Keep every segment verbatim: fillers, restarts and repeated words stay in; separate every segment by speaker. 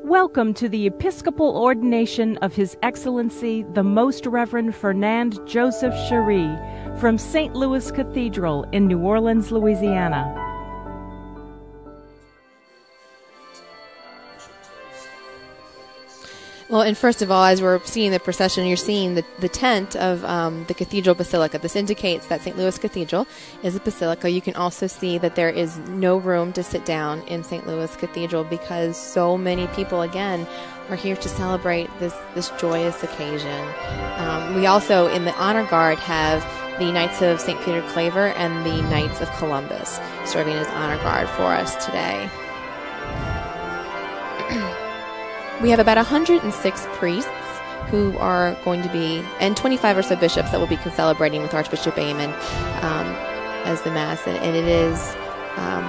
Speaker 1: Welcome to the Episcopal ordination of His Excellency the Most Reverend Fernand Joseph Cheri from Saint Louis Cathedral in New Orleans, Louisiana.
Speaker 2: Well, and first of all, as we're seeing the procession, you're seeing the, the tent of um, the Cathedral Basilica. This indicates that Saint Louis Cathedral is a basilica. You can also see that there is no room to sit down in Saint Louis Cathedral because so many people, again, are here to celebrate this, this joyous occasion. Um, we also, in the honor guard, have the Knights of Saint Peter Claver and the Knights of Columbus serving as honor guard for us today. We have about one hundred six priests who are going to be, and twenty-five or so bishops that will be celebrating with Archbishop Aymon um, as the Mass. And, and it is, um,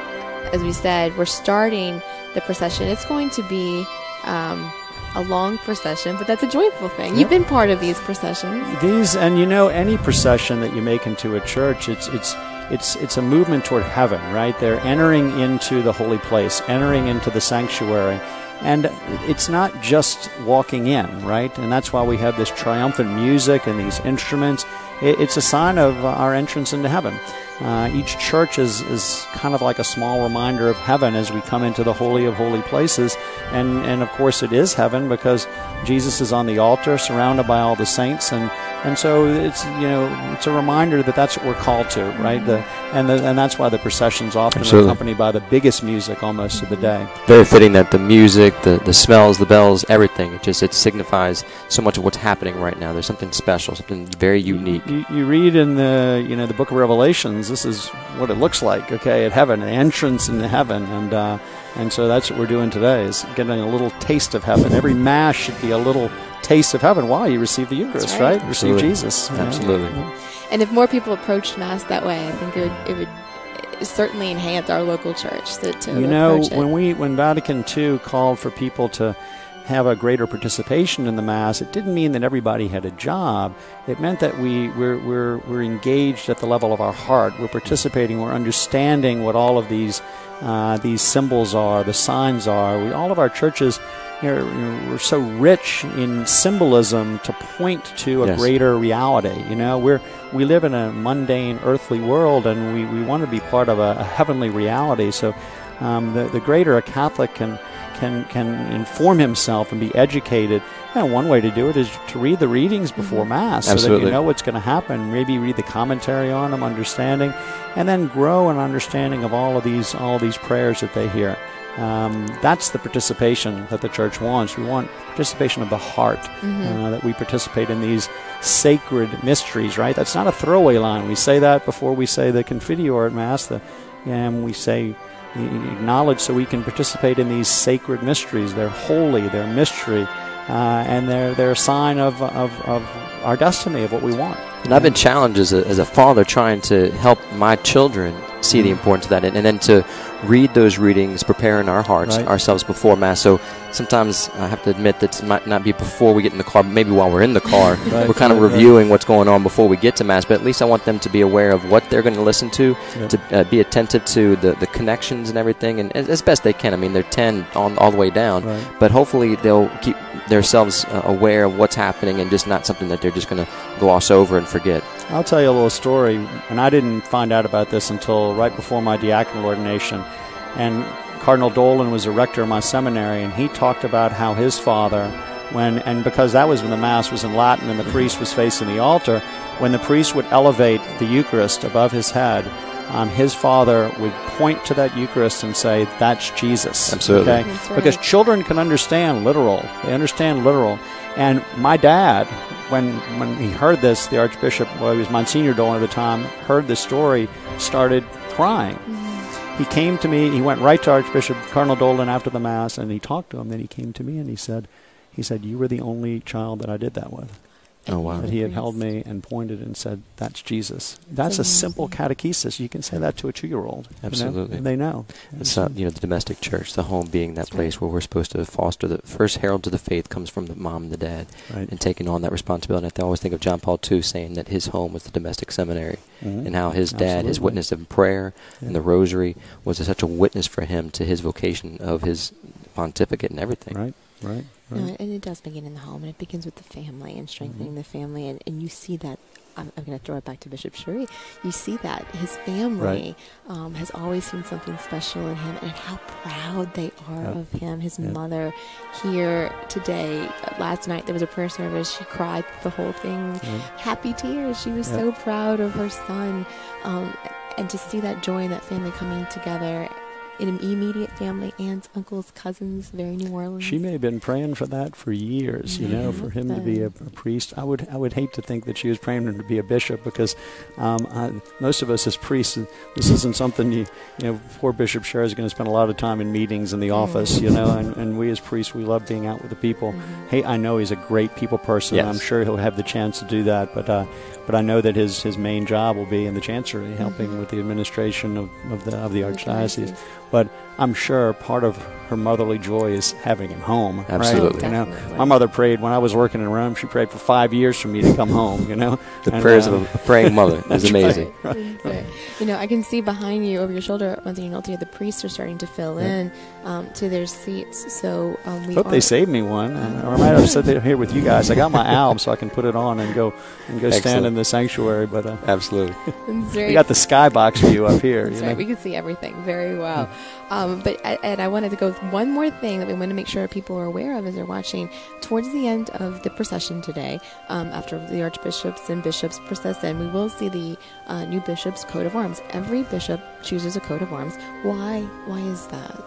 Speaker 2: as we said, we're starting the procession. It's going to be um, a long procession, but that's a joyful thing. Yep. You've been part of these processions.
Speaker 3: These, and you know, any procession that you make into a church, it's it's it's it's a movement toward heaven, right? They're entering into the holy place, entering into the sanctuary. And it's not just walking in, right? And that's why we have this triumphant music and these instruments. It's a sign of our entrance into heaven. Uh, each church is, is kind of like a small reminder of heaven as we come into the Holy of Holy Places. And, and of course, it is heaven because Jesus is on the altar surrounded by all the saints. And, and so it's, you know, it's a reminder that that's what we're called to, right? The, and, the, and that's why the procession's often Absolutely. accompanied by the biggest music almost of the day.
Speaker 4: Very fitting that the music, the, the smells, the bells, everything, it just it signifies so much of what's happening right now. There's something special, something very unique.
Speaker 3: You, you read in the, you know, the book of Revelations, this is what it looks like, okay, at heaven, the entrance into heaven. And uh, and so that's what we're doing today, is getting a little taste of heaven. Every Mass should be a little taste of heaven. Why? You receive the Eucharist, right? right? Receive Jesus.
Speaker 4: Absolutely.
Speaker 3: Yeah.
Speaker 2: And if more people approached Mass that way, I think it would, it would certainly enhance our local church to, to
Speaker 3: You know,
Speaker 2: approach it.
Speaker 3: when we when Vatican Two called for people to have a greater participation in the Mass, it didn't mean that everybody had a job. It meant that we, we're, we're, we're engaged at the level of our heart. We're participating. We're understanding what all of these uh, these symbols are, the signs are. We, all of our churches, you know, we're so rich in symbolism to point to a
Speaker 4: yes.
Speaker 3: greater reality. You know, we're we live in a mundane, earthly world, and we, we want to be part of a, a heavenly reality. So um, the, the greater a Catholic can can can inform himself and be educated. You know, one way to do it is to read the readings before Mass so
Speaker 4: Absolutely.
Speaker 3: that you know what's going to happen. Maybe read the commentary on them, understanding, and then grow an understanding of all of these all of these prayers that they hear. Um, that's the participation that the Church wants. We want participation of the heart, mm-hmm. uh, that we participate in these sacred mysteries, right? That's not a throwaway line. We say that before we say the Confiteor at Mass, the, and we say acknowledge so we can participate in these sacred mysteries. They're holy, they're mystery, uh, and they're they're a sign of, of, of our destiny, of what we want.
Speaker 4: And I've been challenged as a, as a father trying to help my children see mm-hmm. the importance of that, and, and then to read those readings, preparing our hearts,
Speaker 3: right.
Speaker 4: ourselves before Mass. So sometimes I have to admit that it might not be before we get in the car, maybe while we're in the car. right, we're kind of right, reviewing right. what's going on before we get to Mass, but at least I want them to be aware of what they're going to listen to, yep. to uh, be attentive to the, the connections and everything, and as best they can. I mean, they're ten on, all the way down,
Speaker 3: right.
Speaker 4: but hopefully they'll keep themselves uh, aware of what's happening and just not something that they're just going to gloss over and forget.
Speaker 3: I'll tell you a little story, and I didn't find out about this until right before my diaconal ordination. And Cardinal Dolan was a rector of my seminary, and he talked about how his father, when and because that was when the Mass was in Latin and the priest was facing the altar, when the priest would elevate the Eucharist above his head, um, his father would point to that Eucharist and say, "That's Jesus."
Speaker 4: Absolutely.
Speaker 3: Okay?
Speaker 2: That's right.
Speaker 3: Because children can understand literal. They understand literal. And my dad, when when he heard this, the Archbishop, well, he was Monsignor Dolan at the time, heard the story, started crying. Mm-hmm. He came to me, he went right to Archbishop Cardinal Dolan after the Mass, and he talked to him. Then he came to me and he said, he said, "You were the only child that I did that with."
Speaker 4: Oh, wow.
Speaker 3: That he had held me and pointed and said, "That's Jesus." That's a simple catechesis. You can say that to a two-year-old.
Speaker 4: Absolutely.
Speaker 3: You know? And they know.
Speaker 4: It's not, you know, the domestic church, the home being that place where we're supposed to foster the first herald to the faith comes from the mom and the dad,
Speaker 3: right.
Speaker 4: and taking on that responsibility. And I always think of John Paul the Second saying that his home was the domestic seminary, mm-hmm. and how his dad,
Speaker 3: Absolutely.
Speaker 4: his witness of prayer
Speaker 3: yeah.
Speaker 4: and the rosary was a, such a witness for him to his vocation of his pontificate and everything.
Speaker 3: Right, right, right.
Speaker 2: No, and it does begin in the home, and it begins with the family and strengthening mm-hmm. the family, and, and you see that. I'm, I'm going to throw it back to Bishop Cheri. You see that his family right. um, has always seen something special in him, and how proud they are yep. of him. His yep. mother here today, uh, last night there was a prayer service. She cried the whole thing, yep. happy tears. She was yep. so proud of her son, um, and to see that joy in that family coming together. In immediate family, aunts, uncles, cousins, very New Orleans.
Speaker 3: She may have been praying for that for years, you know, for him to be a, a priest. I would I would hate to think that she was praying for him to be a bishop, because um, I, most of us as priests, this isn't something you, you know, poor Bishop Cheri is going to spend a lot of time in meetings in the office, you know, and, and we as priests, we love being out with the people. Mm-hmm. Hey, I know he's a great people person. Yes. I'm sure he'll have the chance to do that, but uh, but I know that his, his main job will be in the chancery, helping mm-hmm. with the administration of, of the of the archdiocese. But I'm sure part of her motherly joy is having him home.
Speaker 4: Absolutely.
Speaker 3: Right? You know, my mother prayed when I was working in Rome. She prayed for five years for me to come home. You know,
Speaker 4: the
Speaker 3: and,
Speaker 4: prayers
Speaker 3: uh,
Speaker 4: of a praying mother is amazing.
Speaker 2: Right, right, right. You know, I can see behind you, over your shoulder, Monsignor Nolte, the priests are starting to fill yeah. in um, to their seats. So um, we
Speaker 3: hope they saved me one. Uh, or I might have sit there here with you guys. I got my alb, so I can put it on and go and go Excellent. stand in the sanctuary. But uh,
Speaker 4: absolutely,
Speaker 3: we got the skybox view up here.
Speaker 2: That's
Speaker 3: you
Speaker 2: right.
Speaker 3: know?
Speaker 2: We can see everything very well. Um, but I, and I wanted to go with one more thing that we want to make sure people are aware of as they're watching. Towards the end of the procession today, um, after the archbishops and bishops process in, we will see the uh, new bishop's coat of arms. Every bishop chooses a coat of arms. Why? Why is that?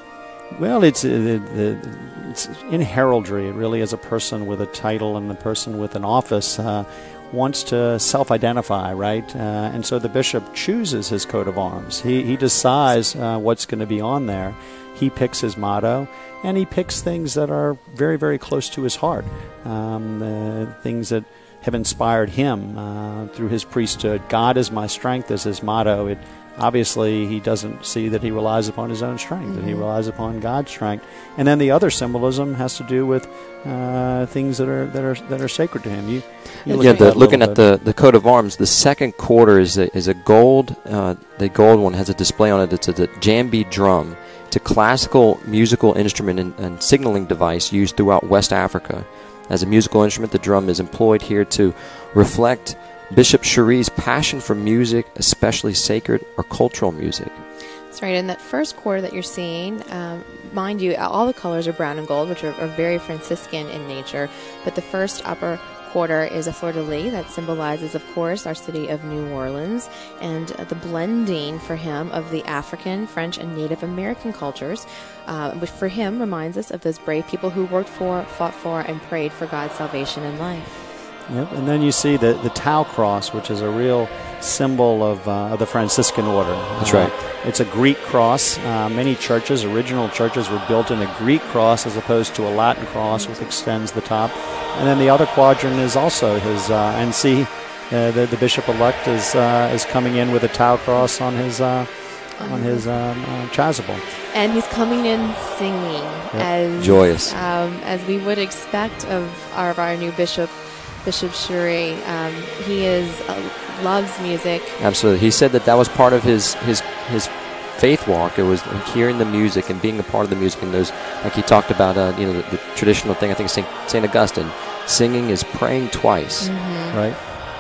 Speaker 3: Well, it's, uh, the, the, it's in heraldry. It really is a person with a title and a person with an office. Uh, wants to self-identify, right? Uh, and so the bishop chooses his coat of arms. He, he decides uh, what's going to be on there. He picks his motto, and he picks things that are very, very close to his heart, um, uh, things that have inspired him uh, through his priesthood. God is my strength is his motto. It Obviously, he doesn't see that he relies upon his own strength, mm-hmm. that he relies upon God's strength. And then the other symbolism has to do with uh, things that are that are that are sacred to him. You, you
Speaker 4: yeah, the, looking at the, the coat of arms, the second quarter is a, is a gold. Uh, the gold one has a display on it. It's a, a djembe drum. It's a classical musical instrument and, and signaling device used throughout West Africa. As a musical instrument, the drum is employed here to reflect Bishop Cheri's passion for music, especially sacred or cultural music.
Speaker 2: That's right. In that first quarter that you're seeing, um, mind you, all the colors are brown and gold, which are, are very Franciscan in nature. But the first upper quarter is a fleur-de-lis that symbolizes, of course, our city of New Orleans, and uh, the blending for him of the African, French, and Native American cultures, uh, which for him reminds us of those brave people who worked for, fought for, and prayed for God's salvation and life.
Speaker 3: Yep, and then you see the, the Tau cross, which is a real symbol of, uh, of the Franciscan order.
Speaker 4: That's
Speaker 3: uh,
Speaker 4: right.
Speaker 3: It's a Greek cross. Uh, many churches, original churches, were built in a Greek cross as opposed to a Latin cross, which extends the top. And then the other quadrant is also his. Uh, and see, uh, the, the bishop-elect is uh, is coming in with a Tau cross on his uh, on his um, uh, chasuble.
Speaker 2: And he's coming in singing, yep. as
Speaker 4: joyous
Speaker 2: um, as we would expect of our, of our new bishop. Bishop Cheri, um, he is uh, loves music.
Speaker 4: Absolutely, he said that that was part of his his his faith walk. It was hearing the music and being a part of the music. And those, like he talked about, uh, you know, the, the traditional thing. I think Saint Saint Augustine, singing is praying twice,
Speaker 2: mm-hmm.
Speaker 3: right?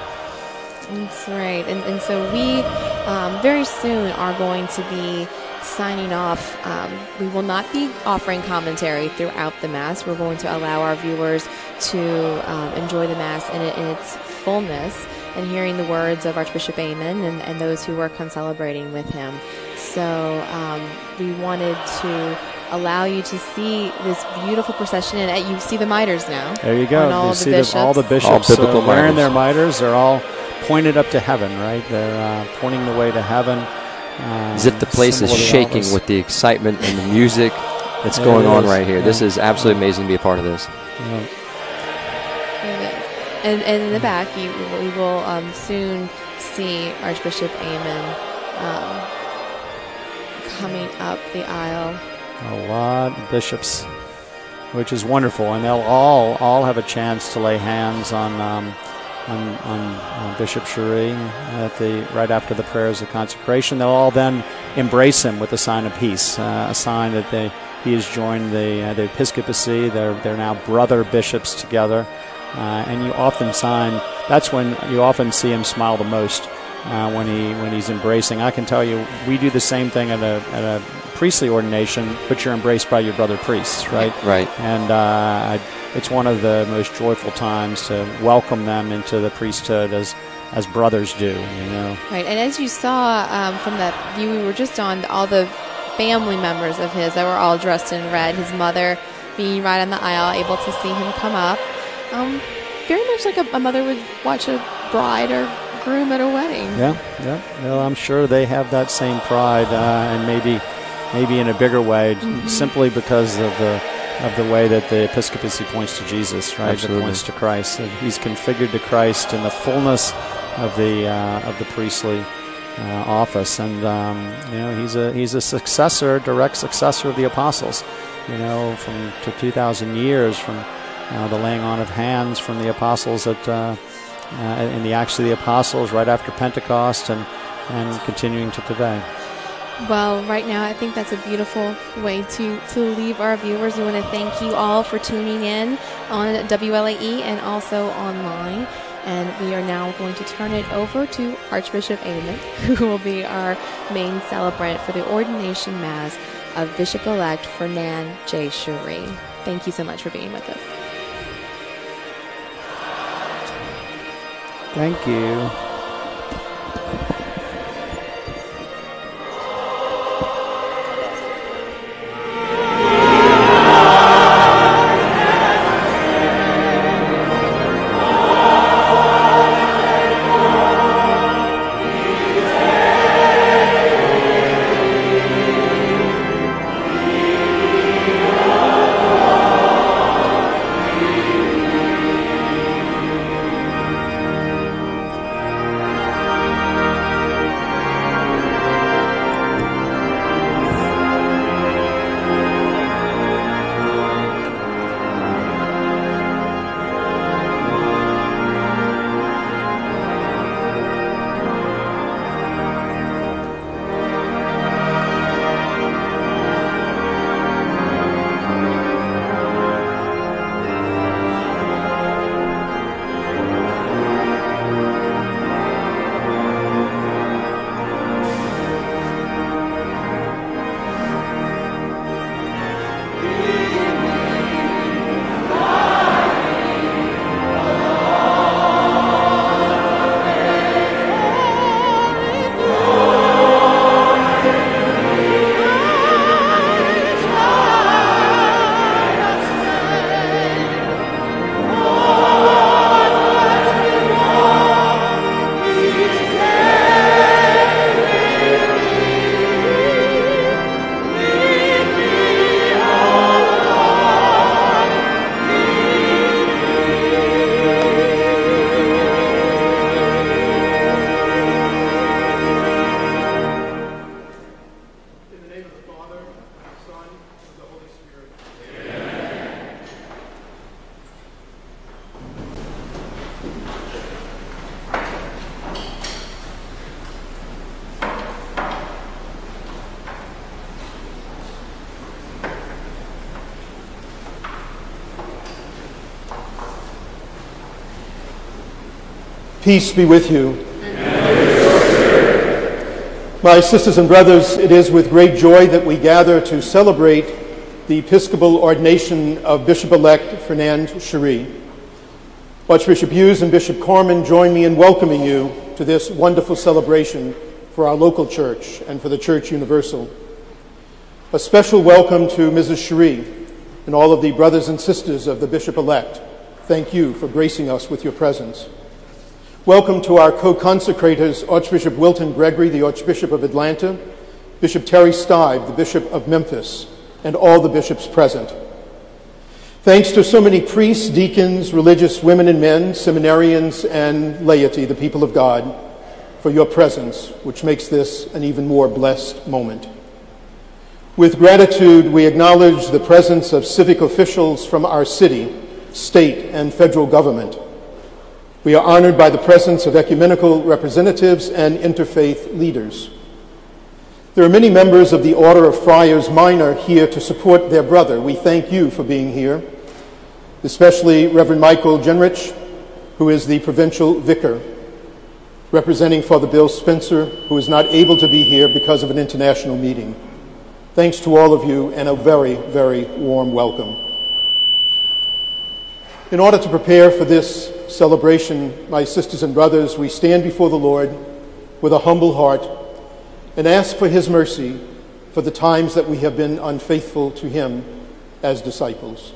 Speaker 2: That's right. And and so we um, very soon are going to be signing off. Um, we will not be offering commentary throughout the Mass. We're going to allow our viewers to um, enjoy the Mass in, it, in its fullness and hearing the words of Archbishop Amen and, and those who are concelebrating with him. So um, we wanted to allow you to see this beautiful procession, and you see the miters now.
Speaker 3: There you go.
Speaker 2: All
Speaker 3: you
Speaker 2: the
Speaker 3: see
Speaker 2: bishops.
Speaker 3: The, all the bishops
Speaker 4: all biblical
Speaker 3: uh, wearing
Speaker 4: miters.
Speaker 3: their miters. They're all pointed up to heaven, right? They're uh, pointing the way to heaven. Uh,
Speaker 4: As if the place is shaking the with the excitement and the music that's
Speaker 3: there
Speaker 4: going on
Speaker 3: is.
Speaker 4: right here. Yeah. This is absolutely amazing to be a part of this.
Speaker 3: Yeah.
Speaker 2: And, and in the back, you, we will um, soon see Archbishop Amen um, coming up the aisle.
Speaker 3: A lot of bishops, which is wonderful, and they'll all all have a chance to lay hands on um, on, on uh, Bishop Cheri at the right after the prayers of consecration. They'll all then embrace him with a sign of peace, uh, a sign that they he has joined the uh, the episcopacy. They're they're now brother bishops together, uh, and you often find that's when you often see him smile the most uh, when he when he's embracing. I can tell you, we do the same thing at a at a priestly ordination, but you're embraced by your brother priests, right?
Speaker 4: Right.
Speaker 3: And uh, it's one of the most joyful times to welcome them into the priesthood as as brothers do, you know.
Speaker 2: Right, and as you saw um, from that view we were just on, all the family members of his that were all dressed in red, his mother being right on the aisle, able to see him come up, um, very much like a, a mother would watch a bride or groom at a wedding.
Speaker 3: Yeah, yeah. Well, I'm sure they have that same pride, uh, and maybe maybe in a bigger way, mm-hmm. simply because of the of the way that the episcopacy points to Jesus, right?
Speaker 4: Absolutely.
Speaker 3: It points to Christ. And he's configured to Christ in the fullness of the uh, of the priestly uh, office, and um, you know he's a he's a successor, direct successor of the apostles. You know, from to two thousand years from uh, the laying on of hands from the apostles at uh, uh, in the Acts of the Apostles, right after Pentecost, and and continuing to today.
Speaker 2: Well, right now, I think that's a beautiful way to, to leave our viewers. We want to thank you all for tuning in on W L A E and also online. And we are now going to turn it over to Archbishop Ament, who will be our main celebrant for the ordination mass of Bishop-elect Fernand J. Cheri. Thank you so much for being with us.
Speaker 3: Thank you.
Speaker 5: Peace be with you. My sisters and brothers, it is with great joy that we gather to celebrate the Episcopal ordination of Bishop-elect Fernand Cheri. Archbishop Hughes and Bishop Corman join me in welcoming you to this wonderful celebration for our local church and for the Church Universal. A special welcome to Missus Cheri and all of the brothers and sisters of the Bishop-elect. Thank you for gracing us with your presence. Welcome to our co-consecrators, Archbishop Wilton Gregory, the Archbishop of Atlanta, Bishop Terry Stibe, the Bishop of Memphis, and all the bishops present. Thanks to so many priests, deacons, religious women and men, seminarians, and laity, the people of God, for your presence, which makes this an even more blessed moment. With gratitude, we acknowledge the presence of civic officials from our city, state, and federal government. We are honored by the presence of ecumenical representatives and interfaith leaders. There are many members of the Order of Friars Minor here to support their brother. We thank you for being here, especially Reverend Michael Genrich, who is the provincial vicar, representing Father Bill Spencer, who is not able to be here because of an international meeting. Thanks to all of you, and a very, very warm welcome. In order to prepare for this celebration, my sisters and brothers, we stand before the Lord with a humble heart and ask for his mercy for the times that we have been unfaithful to him as disciples.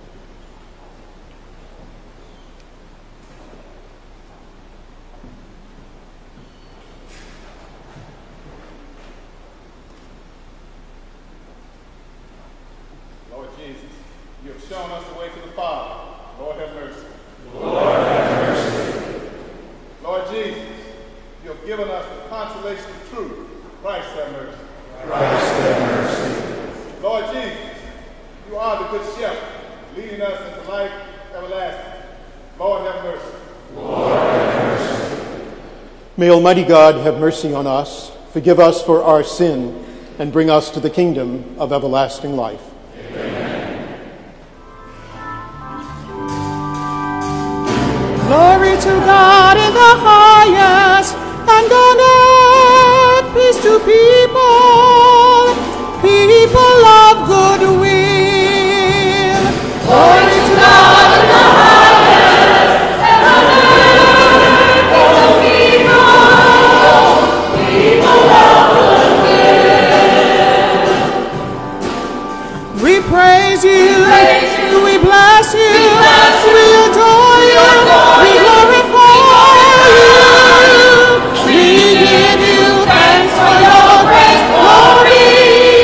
Speaker 6: Lord Jesus, you have shown us the way to the Father. Lord, have mercy. Lord, have mercy. Lord Jesus, you have given us the consolation of truth. Christ, have mercy.
Speaker 7: Christ, have mercy.
Speaker 6: Lord Jesus, you are the good shepherd, leading us into life everlasting. Lord, have mercy.
Speaker 7: Lord, have mercy.
Speaker 5: May Almighty God have mercy on us, forgive us for our sin, and bring us to the kingdom of everlasting life.
Speaker 7: Amen.
Speaker 8: Glory to God in the highest, and on earth peace to people, people of good will. Glory to God in the highest, and on earth peace to people, people of good will. We praise you, praise you. We bless you, we, bless you. We adore you, we glorify you. We give you thanks for your great glory.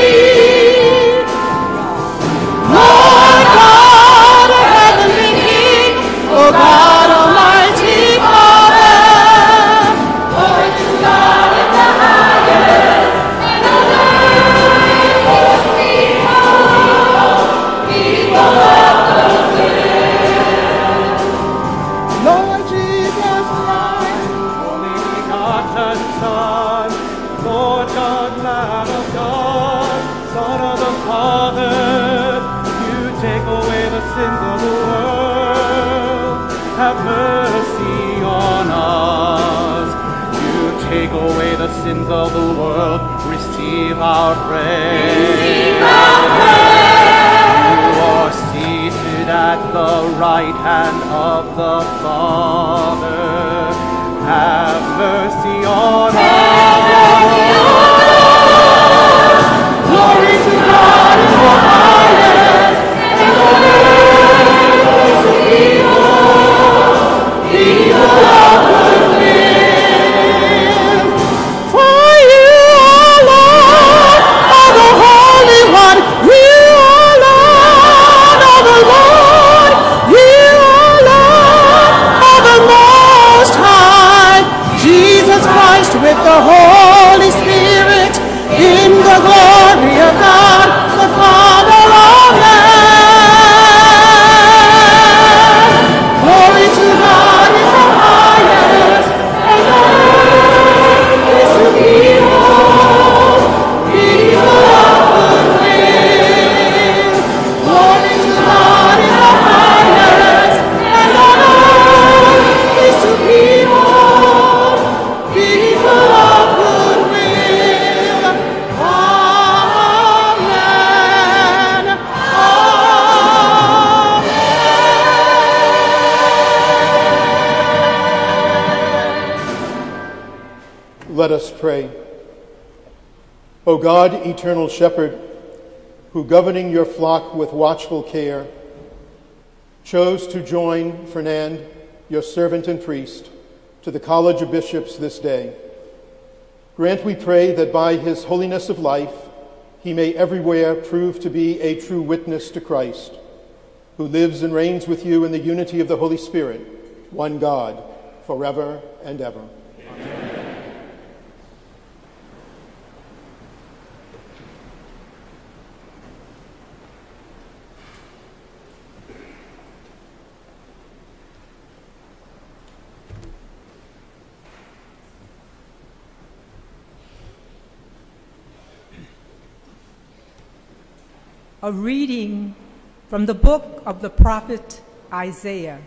Speaker 8: Lord God of heavenly King, O God Almighty Father, glory to God in the highest, and on earth people, people of good will. Lord Jesus Christ, only begotten Son, Lord God, Lamb of God, Son of the Father, you take away the sins of the world. Have mercy on us. You take away the sins of the world. Receive our praise. Receive our praise. You are seated at the right hand of the Father. Have mercy on us. Glory to God in the highest, and on earth peace to people, people of good will. For you, O Lord, are the Holy One. You, O Lord, are the Lord. You, O Lord, are the Most High. Jesus Christ with the Holy Spirit, in the glory of God, the Father. Amen. Glory to God in the highest, and on earth peace to people, people of good will. Glory to God in the highest, and on earth peace to people, people of good will. Amen. Amen.
Speaker 5: Let us pray. O God, eternal shepherd, who governing your flock with watchful care, chose to join Fernand, your servant and priest, to the College of Bishops this day. Grant, we pray, that by his holiness of life, he may everywhere prove to be a true witness to Christ, who lives and reigns with you in the unity of the Holy Spirit, one God, forever and ever. Amen.
Speaker 9: A reading from the book of the prophet Isaiah.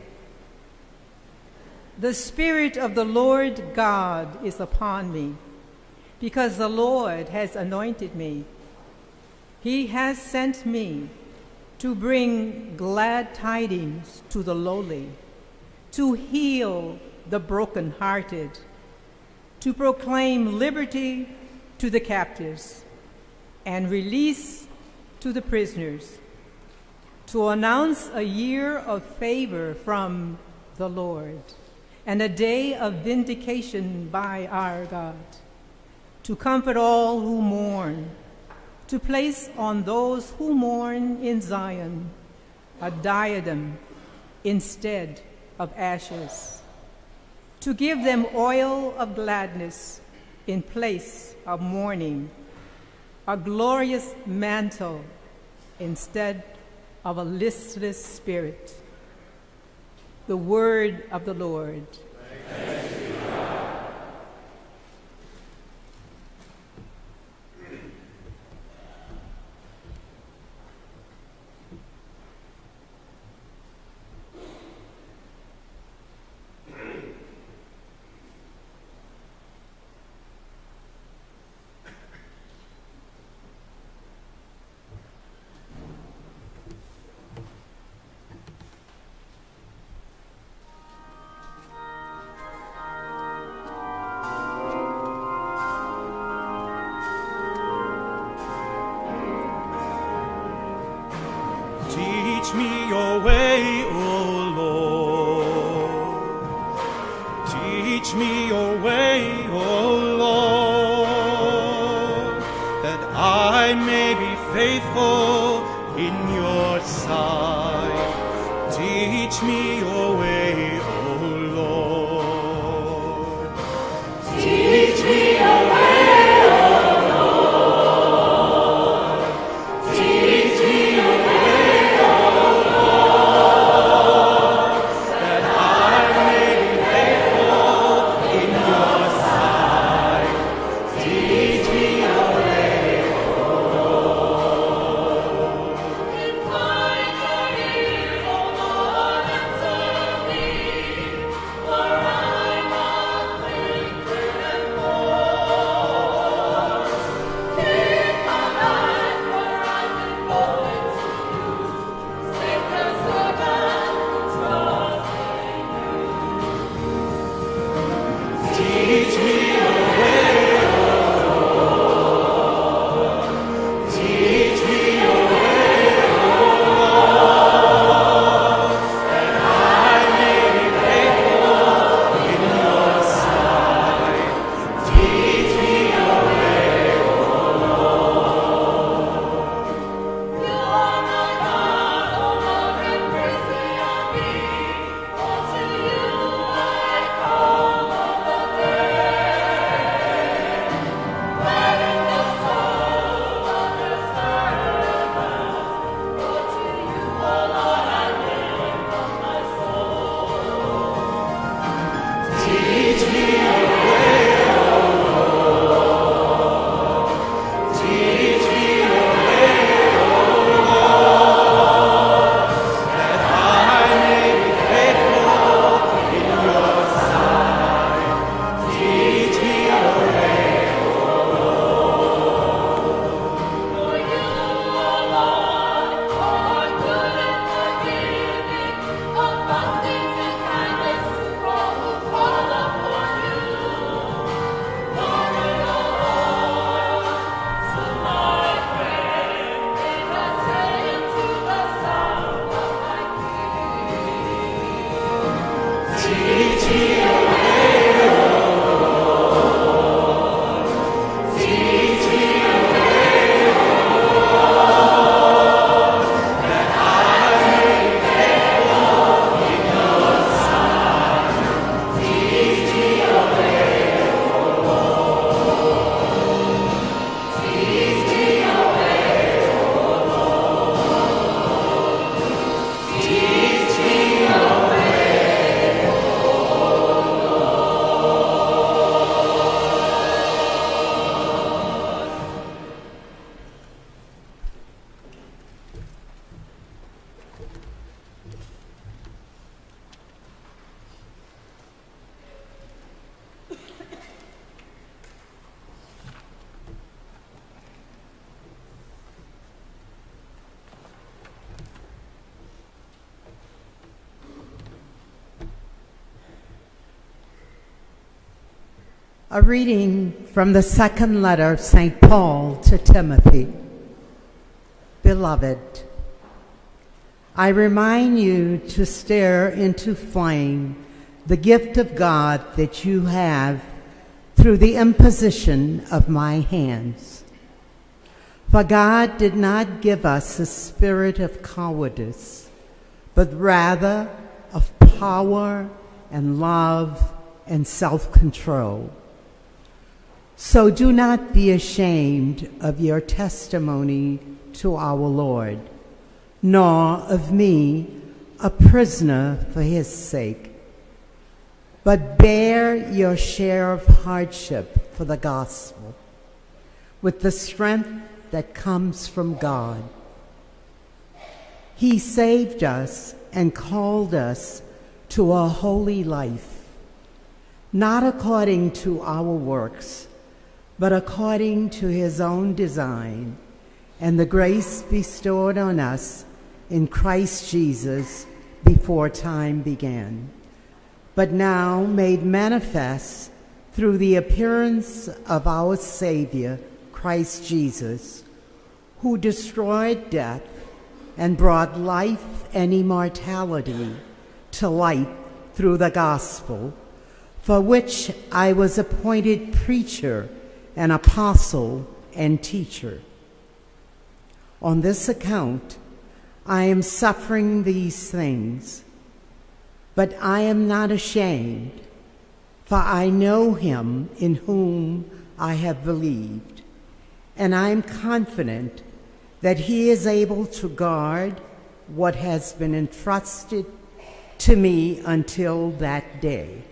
Speaker 9: The Spirit of the Lord God is upon me, because the Lord has anointed me. He has sent me to bring glad tidings to the lowly, to heal the brokenhearted, to proclaim liberty to the captives and release to the prisoners, to announce a year of favor from the Lord and a day of vindication by our God, to comfort all who mourn, to place on those who mourn in Zion a diadem instead of ashes, to give them oil of gladness in place of mourning, a glorious mantle instead of a listless spirit. The word of the Lord.
Speaker 7: Thanks be to God.
Speaker 10: Teach me your way, O Lord. Teach me your way, O Lord, that I may be faithful in your sight. Teach me your way, O Lord.
Speaker 7: Teach me your way.
Speaker 8: For I'm not willing to and more.
Speaker 11: A reading from the second letter of Saint Paul to Timothy. Beloved, I remind you to stir into flame the gift of God that you have through the imposition of my hands. For God did not give us a spirit of cowardice, but rather of power and love and self-control. So do not be ashamed of your testimony to our Lord, nor of me, a prisoner for his sake, but bear your share of hardship for the gospel with the strength that comes from God. He saved us and called us to a holy life, not according to our works, but according to his own design and the grace bestowed on us in Christ Jesus before time began, but now made manifest through the appearance of our Savior, Christ Jesus, who destroyed death and brought life and immortality to light through the gospel, for which I was appointed preacher and apostle and teacher. On this account, I am suffering these things, but I am not ashamed, for I know him in whom I have believed, and I am confident that he is able to guard what has been entrusted to me until that day.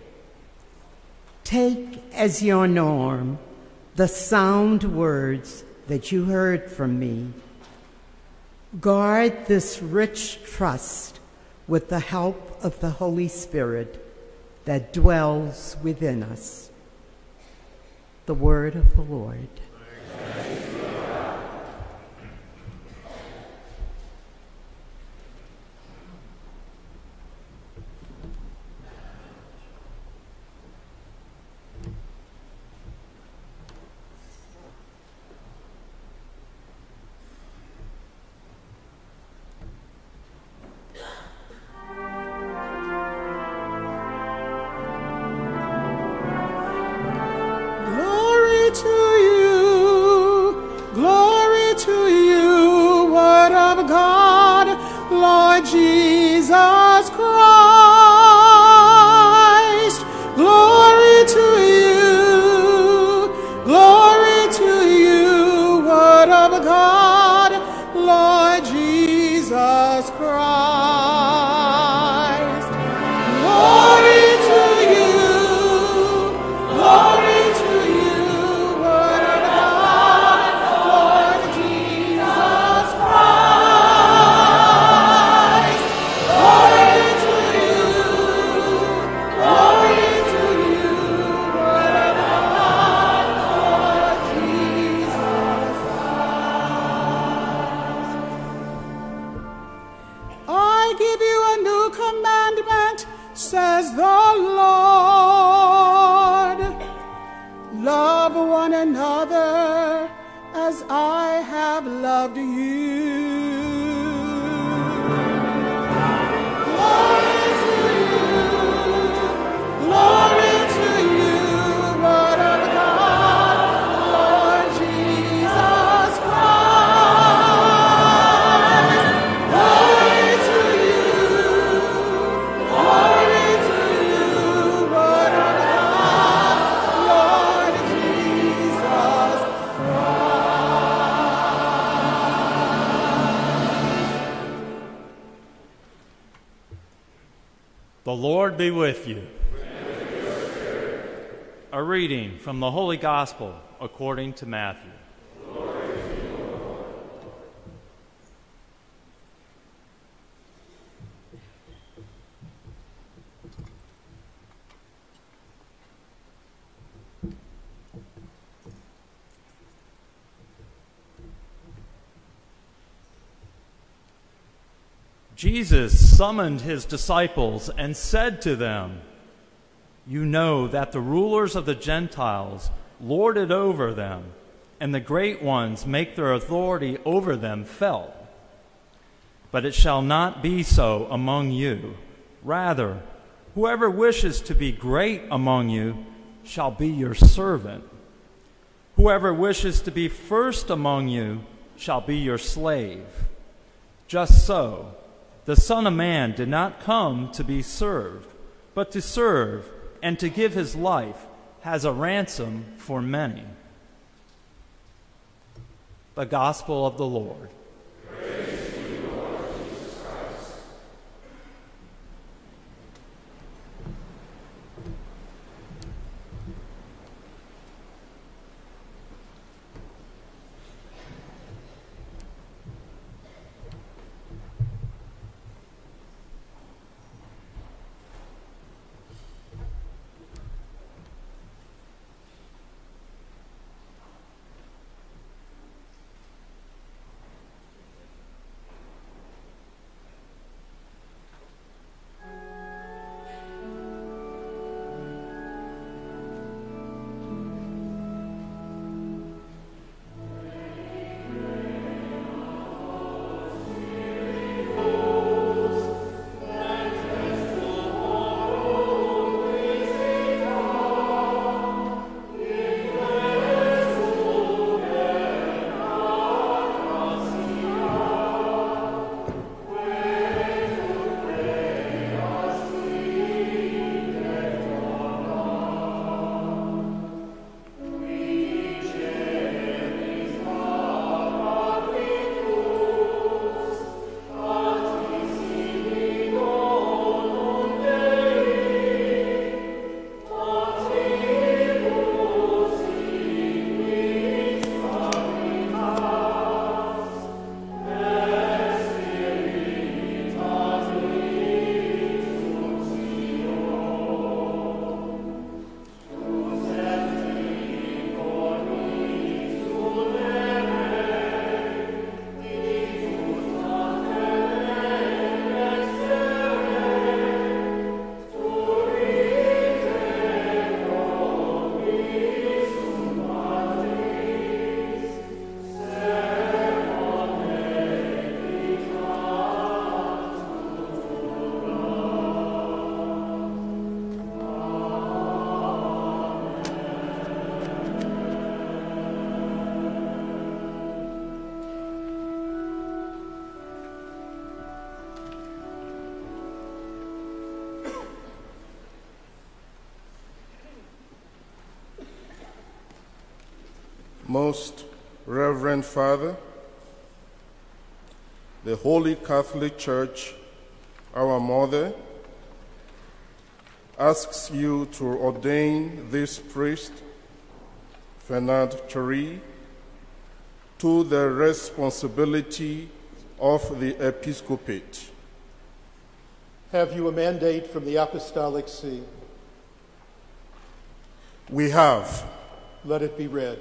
Speaker 11: Take as your norm the sound words that you heard from me. Guard this rich trust with the help of the Holy Spirit that dwells within us. The word of the Lord.
Speaker 8: Jesus Christ, glory to you, glory to you, word of God, Lord Jesus Christ. Glory to you, glory to you, word of God, Lord Jesus Christ. Glory to you, glory to you, word of God, Lord Jesus Christ. I give you a new commandment, says the Lord. Love one another as I have loved you. Glory to you, glory to you, word of God, Lord Jesus Christ. Glory to you, glory to you, word of God, Lord Jesus
Speaker 12: The Lord be with you. A reading from the Holy Gospel according to Matthew. Jesus summoned his disciples and said to them, You know that the rulers of the Gentiles lord it over them, and the great ones make their authority over them felt. But it shall not be so among you. Rather, whoever wishes to be great among you shall be your servant. Whoever wishes to be first among you shall be your slave. Just so, the Son of Man did not come to be served, but to serve and to give his life as a ransom for many. The Gospel of the Lord.
Speaker 6: Praise to you, Lord Jesus Christ. Most Reverend Father, the Holy Catholic Church, our Mother, asks you to ordain this priest, Fernand Cheri, to the responsibility of the episcopate.
Speaker 5: Have you a mandate from the Apostolic See?
Speaker 6: We have.
Speaker 5: Let it be read.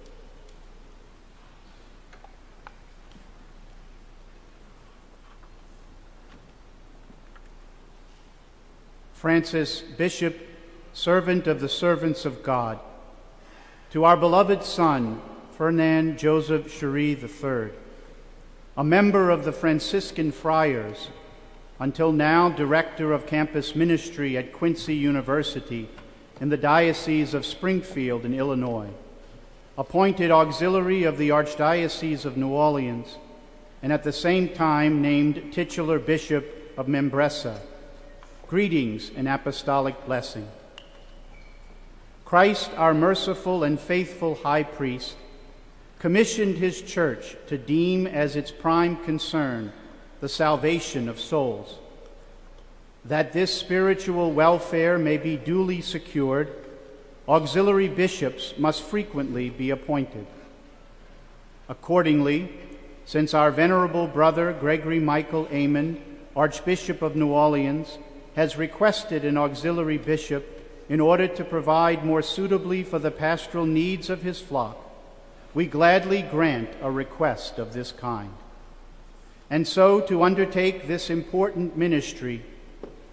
Speaker 13: Francis, Bishop, servant of the servants of God, to our beloved son, Fernand Joseph Cheri the third, a member of the Franciscan Friars, until now director of campus ministry at Quincy University in the Diocese of Springfield in Illinois, appointed auxiliary of the Archdiocese of New Orleans, and at the same time named titular Bishop of Membressa. Greetings and apostolic blessing. Christ, our merciful and faithful high priest, commissioned his church to deem as its prime concern the salvation of souls. That this spiritual welfare may be duly secured, auxiliary bishops must frequently be appointed. Accordingly, since our venerable brother Gregory Michael Amon, Archbishop of New Orleans, has requested an auxiliary bishop in order to provide more suitably for the pastoral needs of his flock, we gladly grant a request of this kind. And so, to undertake this important ministry,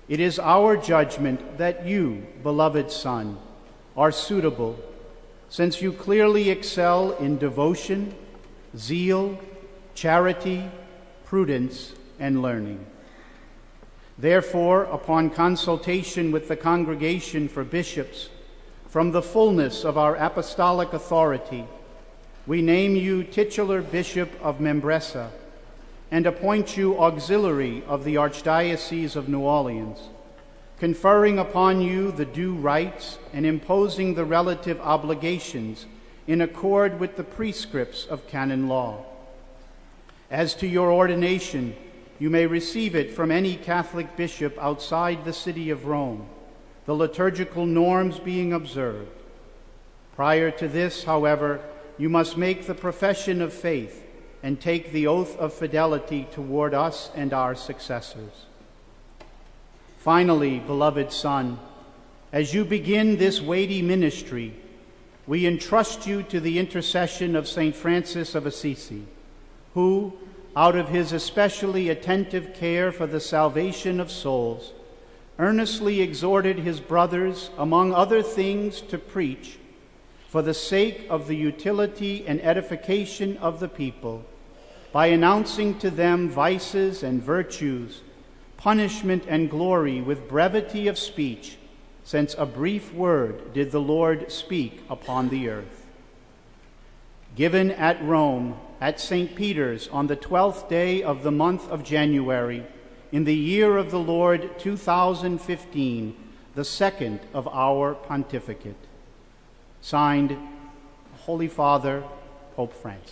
Speaker 13: it is our judgment that you, beloved son, are suitable, since you clearly excel in devotion, zeal, charity, prudence, and learning. Therefore, upon consultation with the Congregation for Bishops, from the fullness of our apostolic authority, we name you titular Bishop of Membresa and appoint you auxiliary of the Archdiocese of New Orleans, conferring upon you the due rights and imposing the relative obligations in accord with the prescripts of canon law. As to your ordination, you may receive it from any Catholic bishop outside the city of Rome, the liturgical norms being observed. Prior to this, however, you must make the profession of faith and take the oath of fidelity toward us and our successors. Finally, beloved son, as you begin this weighty ministry, we entrust you to the intercession of Saint Francis of Assisi, who, out of his especially attentive care for the salvation of souls, earnestly exhorted his brothers, among other things, to preach, for the sake of the utility and edification of the people, by announcing to them vices and virtues, punishment and glory with brevity of speech, since a brief word did the Lord speak upon the earth. Given at Rome, at Saint Peter's, on the twelfth day of the month of January, in the year of the Lord two thousand fifteen, the second of our pontificate. Signed, Holy Father, Pope Francis.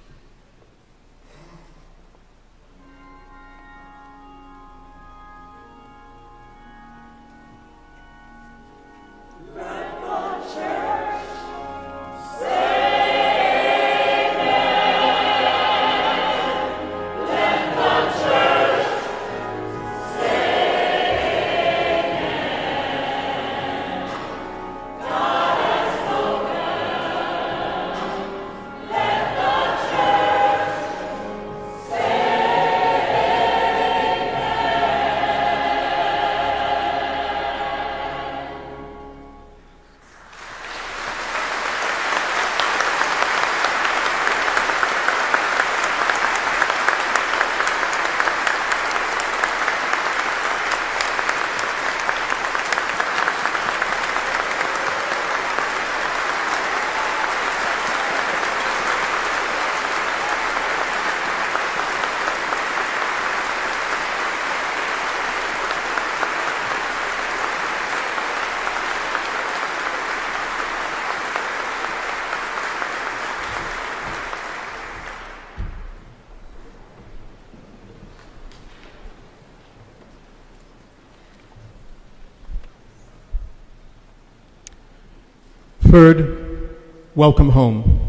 Speaker 5: Third, welcome home.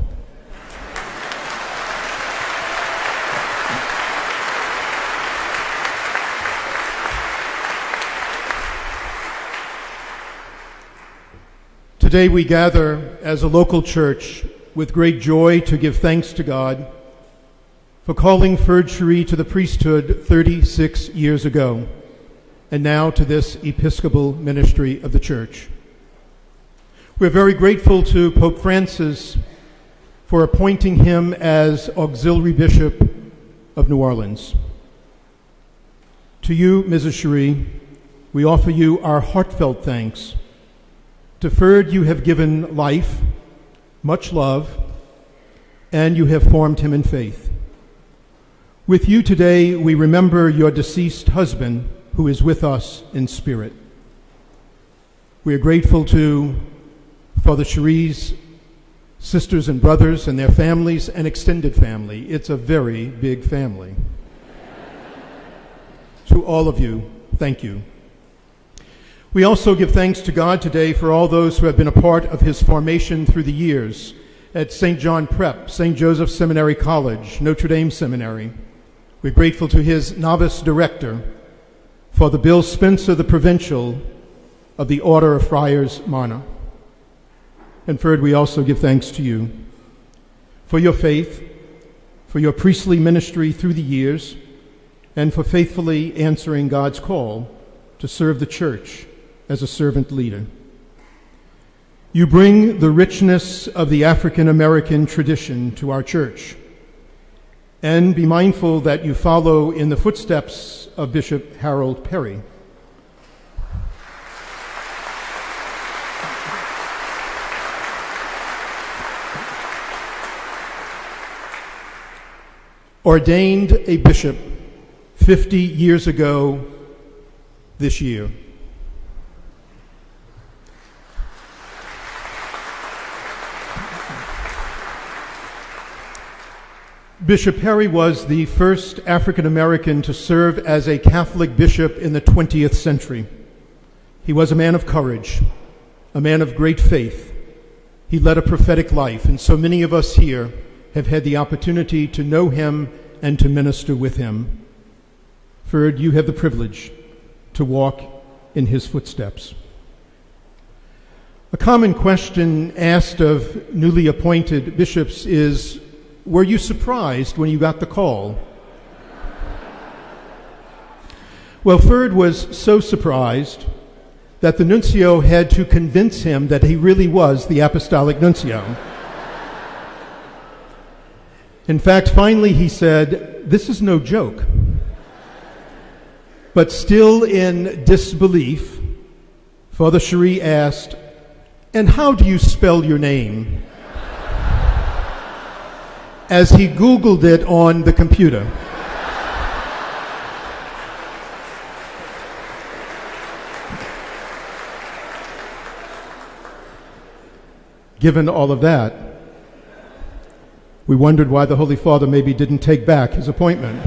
Speaker 5: Today we gather as a local church with great joy to give thanks to God for calling Ferd Cheri to the priesthood thirty-six years ago, and now to this episcopal ministry of the church. We're very grateful to Pope Francis for appointing him as Auxiliary Bishop of New Orleans. To you, Missus Cheri, we offer you our heartfelt thanks. To Ferd you have given life, much love, and you have formed him in faith. With you today we remember your deceased husband, who is with us in spirit. We are grateful to Father Cheri's sisters and brothers and their families and extended family. It's a very big family. To all of you, thank you. We also give thanks to God today for all those who have been a part of his formation through the years at Saint John Prep, Saint Joseph Seminary College, Notre Dame Seminary. We're grateful to his novice director, Father Bill Spencer, the provincial of the Order of Friars Minor. And Ferd, we also give thanks to you for your faith, for your priestly ministry through the years, and for faithfully answering God's call to serve the church as a servant leader. You bring the richness of the African American tradition to our church. And be mindful that you follow in the footsteps of Bishop Harold Perry. Ordained a bishop fifty years ago this year. Bishop Perry was the first African American to serve as a Catholic bishop in the twentieth century. He was a man of courage, a man of great faith. He led a prophetic life, and so many of us here have had the opportunity to know him and to minister with him. Ferd, you have the privilege to walk in his footsteps. A common question asked of newly appointed bishops is, were you surprised when you got the call? Well, Ferd was so surprised that the nuncio had to convince him that he really was the apostolic nuncio. In fact, finally he said, "This is no joke." But still in disbelief, Father Cheri asked, "And how do you spell your name?" as he Googled it on the computer. Given all of that, we wondered why the Holy Father maybe didn't take back his appointment.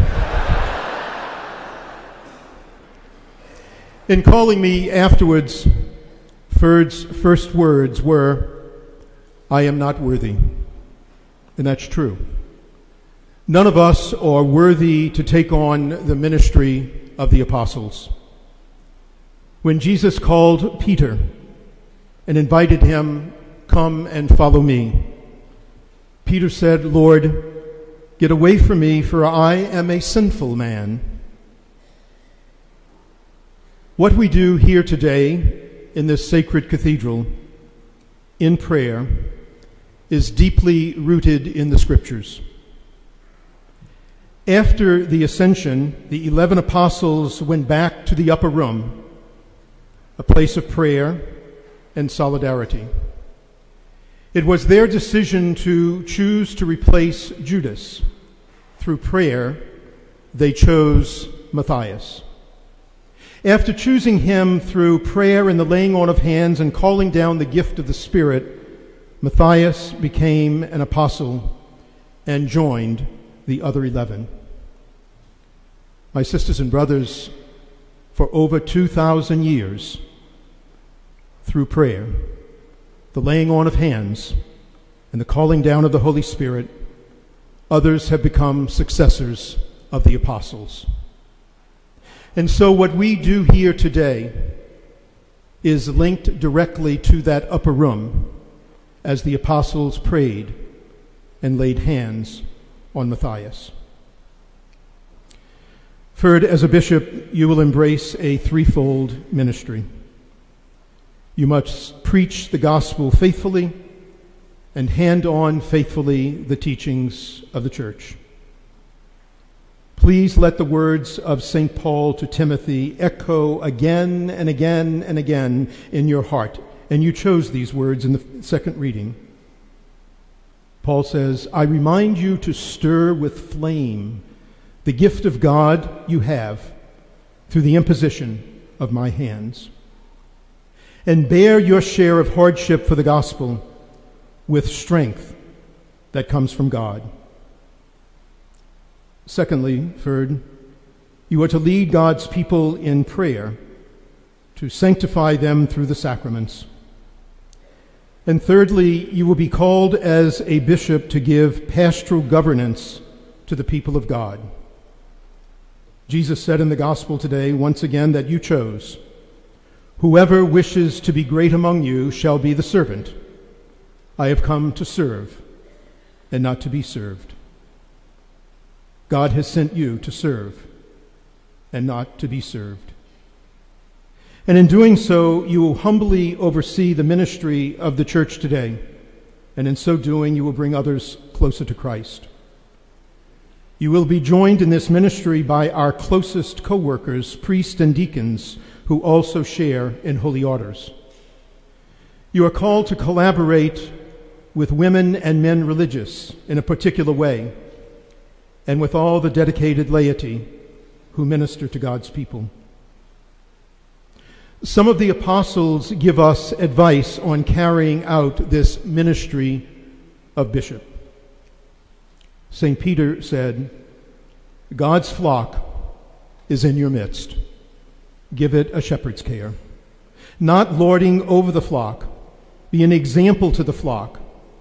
Speaker 5: In calling me afterwards, Ferd's first words were, "I am not worthy." And that's true. None of us are worthy to take on the ministry of the apostles. When Jesus called Peter and invited him, "Come and follow me," Peter said, "Lord, get away from me, for I am a sinful man." What we do here today in this sacred cathedral, in prayer, is deeply rooted in the Scriptures. After the ascension, the eleven apostles went back to the upper room, a place of prayer and solidarity. It was their decision to choose to replace Judas. Through prayer, they chose Matthias. After choosing him through prayer and the laying on of hands and calling down the gift of the Spirit, Matthias became an apostle and joined the other eleven. My sisters and brothers, for over two thousand years, through prayer, the laying on of hands, and the calling down of the Holy Spirit, others have become successors of the apostles. And so what we do here today is linked directly to that upper room as the apostles prayed and laid hands on Matthias. Third, as a bishop, you will embrace a threefold ministry. You must preach the gospel faithfully and hand on faithfully the teachings of the church. Please let the words of Saint Paul to Timothy echo again and again and again in your heart. And you chose these words in the second reading. Paul says, "I remind you to stir with flame the gift of God you have through the imposition of my hands. And bear your share of hardship for the gospel with strength that comes from God." Secondly, third, you are to lead God's people in prayer to sanctify them through the sacraments. And thirdly, you will be called as a bishop to give pastoral governance to the people of God. Jesus said in the gospel today, once again, that you chose, "Whoever wishes to be great among you shall be the servant. I have come to serve and not to be served." God has sent you to serve and not to be served. And in doing so, you will humbly oversee the ministry of the church today. And in so doing, you will bring others closer to Christ. You will be joined in this ministry by our closest co-workers, priests and deacons, who also share in holy orders. You are called to collaborate with women and men religious in a particular way, and with all the dedicated laity who minister to God's people. Some of the apostles give us advice on carrying out this ministry of bishop. Saint Peter said, "God's flock is in your midst. Give it a shepherd's care. Not lording over the flock. Be an example to the flock.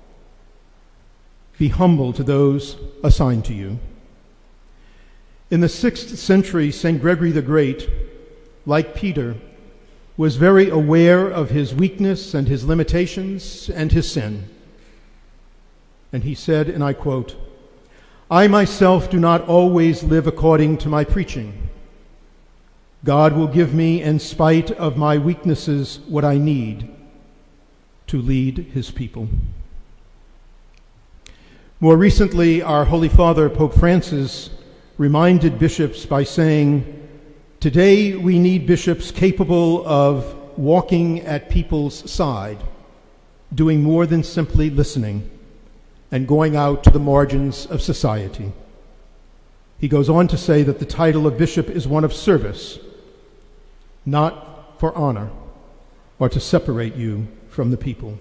Speaker 5: Be humble to those assigned to you." In the sixth century, Saint Gregory the Great, like Peter, was very aware of his weakness and his limitations and his sin. And he said, and I quote, "I myself do not always live according to my preaching. God will give me, in spite of my weaknesses, what I need to lead his people." More recently, our Holy Father, Pope Francis, reminded bishops by saying, "Today we need bishops capable of walking at people's side, doing more than simply listening, and going out to the margins of society." He goes on to say that the title of bishop is one of service, not for honor or to separate you from the people.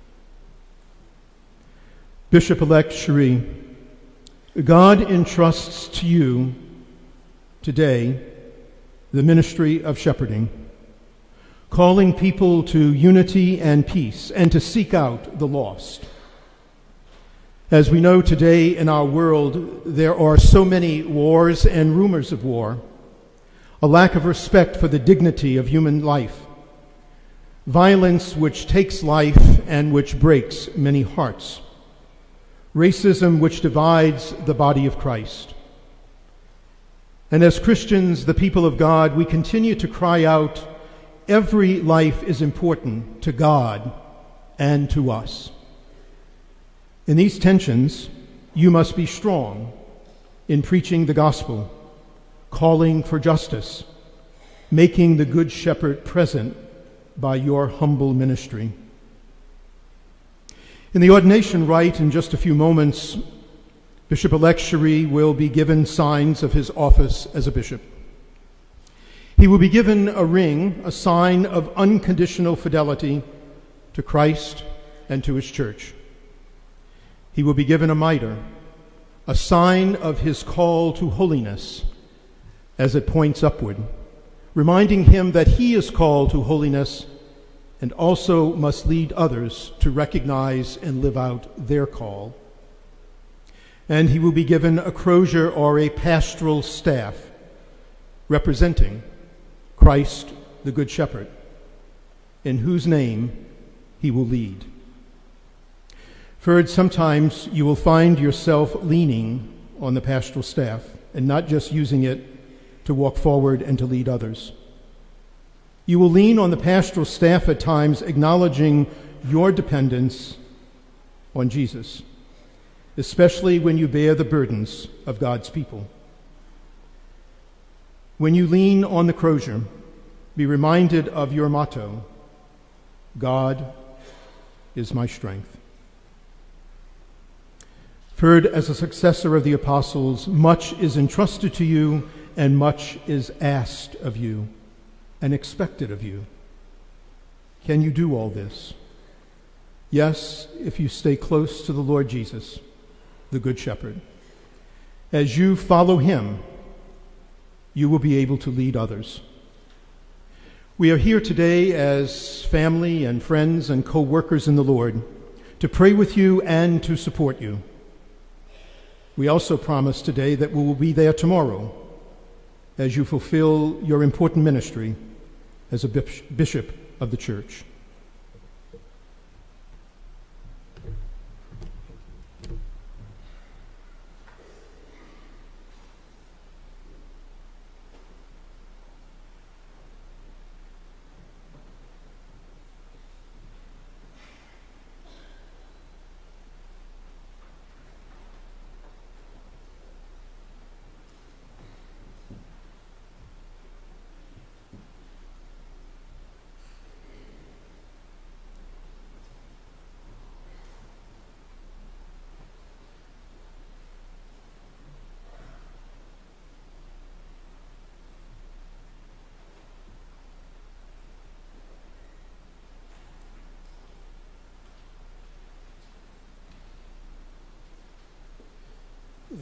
Speaker 5: Bishop-elect Cheri, God entrusts to you today the ministry of shepherding, calling people to unity and peace and to seek out the lost. As we know today in our world, there are so many wars and rumors of war, a lack of respect for the dignity of human life, violence which takes life and which breaks many hearts, racism which divides the body of Christ. And as Christians, the people of God, we continue to cry out, every life is important to God and to us. In these tensions, you must be strong in preaching the gospel, calling for justice, making the Good Shepherd present by your humble ministry. In the ordination rite, in just a few moments, Bishop-elect Cheri will be given signs of his office as a bishop. He will be given a ring, a sign of unconditional fidelity to Christ and to his church. He will be given a mitre, a sign of his call to holiness as it points upward, reminding him that he is called to holiness and also must lead others to recognize and live out their call. And he will be given a crozier or a pastoral staff representing Christ, the Good Shepherd, in whose name he will lead. Third, sometimes you will find yourself leaning on the pastoral staff and not just using it to walk forward and to lead others. You will lean on the pastoral staff at times, acknowledging your dependence on Jesus, especially when you bear the burdens of God's people. When you lean on the crozier, be reminded of your motto, God is my strength. Third, as a successor of the apostles, much is entrusted to you and much is asked of you and expected of you. Can you do all this? Yes, if you stay close to the Lord Jesus, the Good Shepherd. As you follow him, you will be able to lead others. We are here today as family and friends and co-workers in the Lord to pray with you and to support you. We also promise today that we will be there tomorrow as you fulfill your important ministry as a bishop of the church.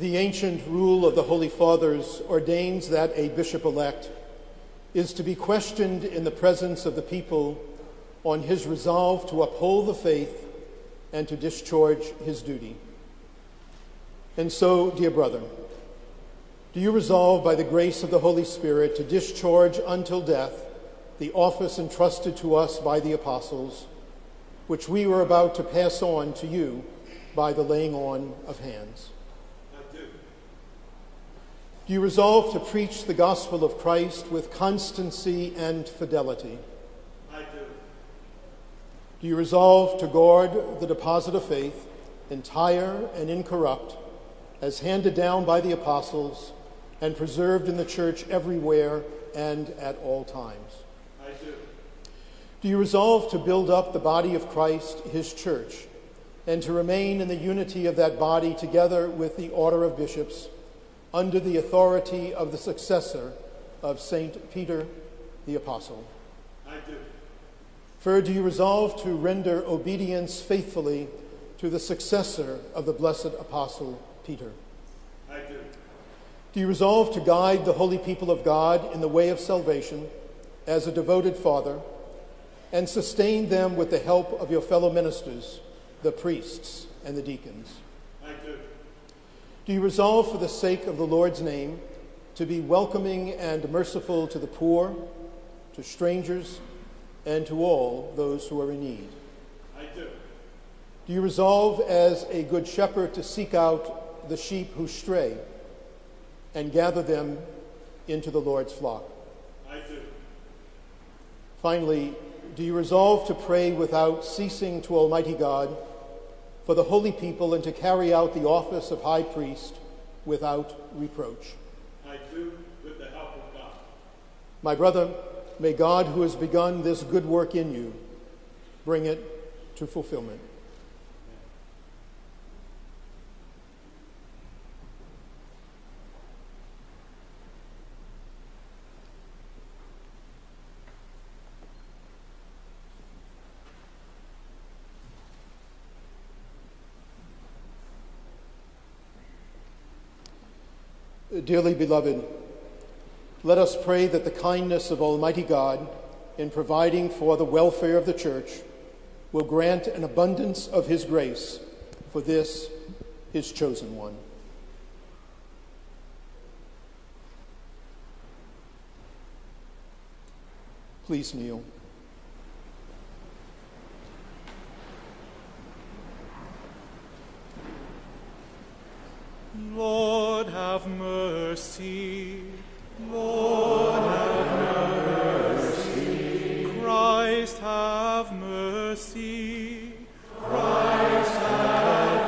Speaker 5: The ancient rule of the Holy Fathers ordains that a bishop-elect is to be questioned in the presence of the people on his resolve to uphold the faith and to discharge his duty. And so, dear brother, do you resolve by the grace of the Holy Spirit to discharge until death the office entrusted to us by the apostles, which we were about to pass on to you by the laying on of hands?
Speaker 6: I do.
Speaker 5: Do you resolve to preach the gospel of Christ with constancy and fidelity?
Speaker 6: I do.
Speaker 5: Do you resolve to guard the deposit of faith, entire and incorrupt, as handed down by the apostles and preserved in the church everywhere and at all times?
Speaker 6: I do.
Speaker 5: Do you resolve to build up the body of Christ, his church, and to remain in the unity of that body together with the order of bishops, under the authority of the successor of Saint Peter the Apostle?
Speaker 6: I do.
Speaker 5: Third, do you resolve to render obedience faithfully to the successor of the blessed Apostle Peter?
Speaker 6: I do.
Speaker 5: Do you resolve to guide the holy people of God in the way of salvation as a devoted father, and sustain them with the help of your fellow ministers, the priests and the deacons?
Speaker 6: I do.
Speaker 5: Do you resolve, for the sake of the Lord's name, to be welcoming and merciful to the poor, to strangers, and to all those who are in need?
Speaker 6: I do.
Speaker 5: Do you resolve, as a good shepherd, to seek out the sheep who stray and gather them into the Lord's flock?
Speaker 6: I do.
Speaker 5: Finally, do you resolve to pray without ceasing to Almighty God for the holy people and to carry out the office of high priest without reproach?
Speaker 6: I do, with the help of God.
Speaker 5: My brother, may God, who has begun this good work in you, bring it to fulfillment. Dearly beloved, let us pray that the kindness of Almighty God in providing for the welfare of the Church will grant an abundance of his grace for this, his chosen one. Please kneel.
Speaker 10: Lord, have mercy. Lord, have mercy. Christ, have mercy. Christ, have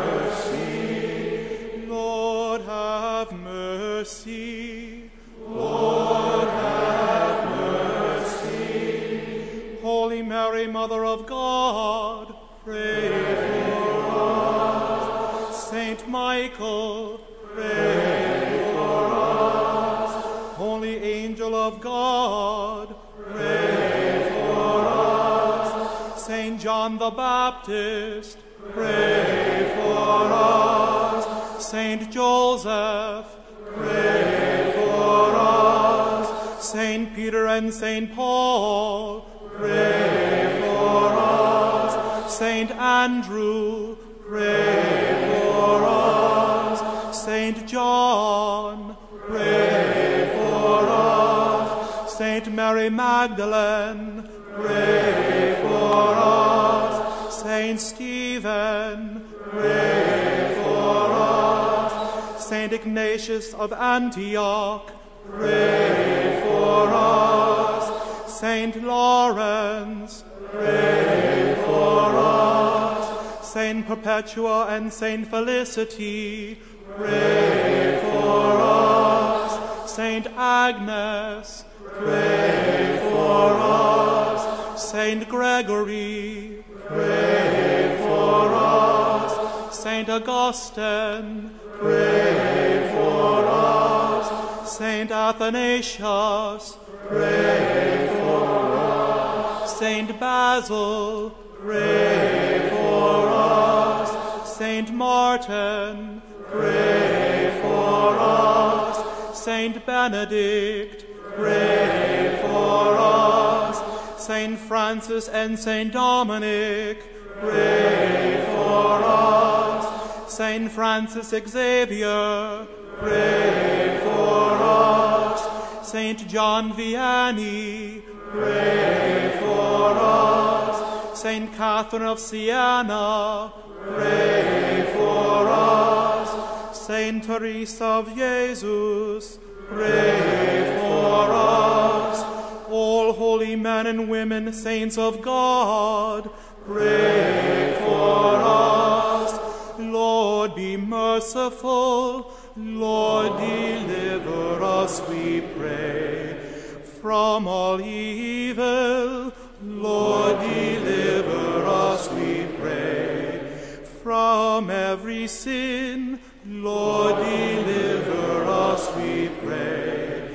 Speaker 10: mercy. Lord, have mercy. Lord, have mercy. Holy Mary, Mother of God, pray for us. Saint Michael, pray for us. Holy Angel of God, pray for us. Saint John the Baptist, pray for us. Saint Joseph, pray for us. Saint Peter and Saint Paul, pray for us. Saint Andrew, pray for us. Saint John, pray for us. Saint Mary Magdalene, pray for us. Saint Stephen, pray for us. Saint Ignatius of Antioch, pray for us. Saint Lawrence, pray for us. Saint Perpetua and Saint Felicity, pray for us. Saint Agnes, pray for us. Saint Gregory, pray for us. Saint Augustine, pray for us. Saint Athanasius, pray for us. Saint Basil, pray for us. Saint Martin, pray Saint Benedict, pray for us. Saint Francis and Saint Dominic, pray for us. Saint Francis Xavier, pray for us. Saint John Vianney, pray for us. Saint Catherine of Siena, pray for us. Saint Teresa of Jesus, pray for us. All holy men and women, saints of God, pray for us. Lord, be merciful. Lord, deliver us, we pray, from all evil. Lord, deliver us, we pray, from every sin. Lord, deliver us, we pray,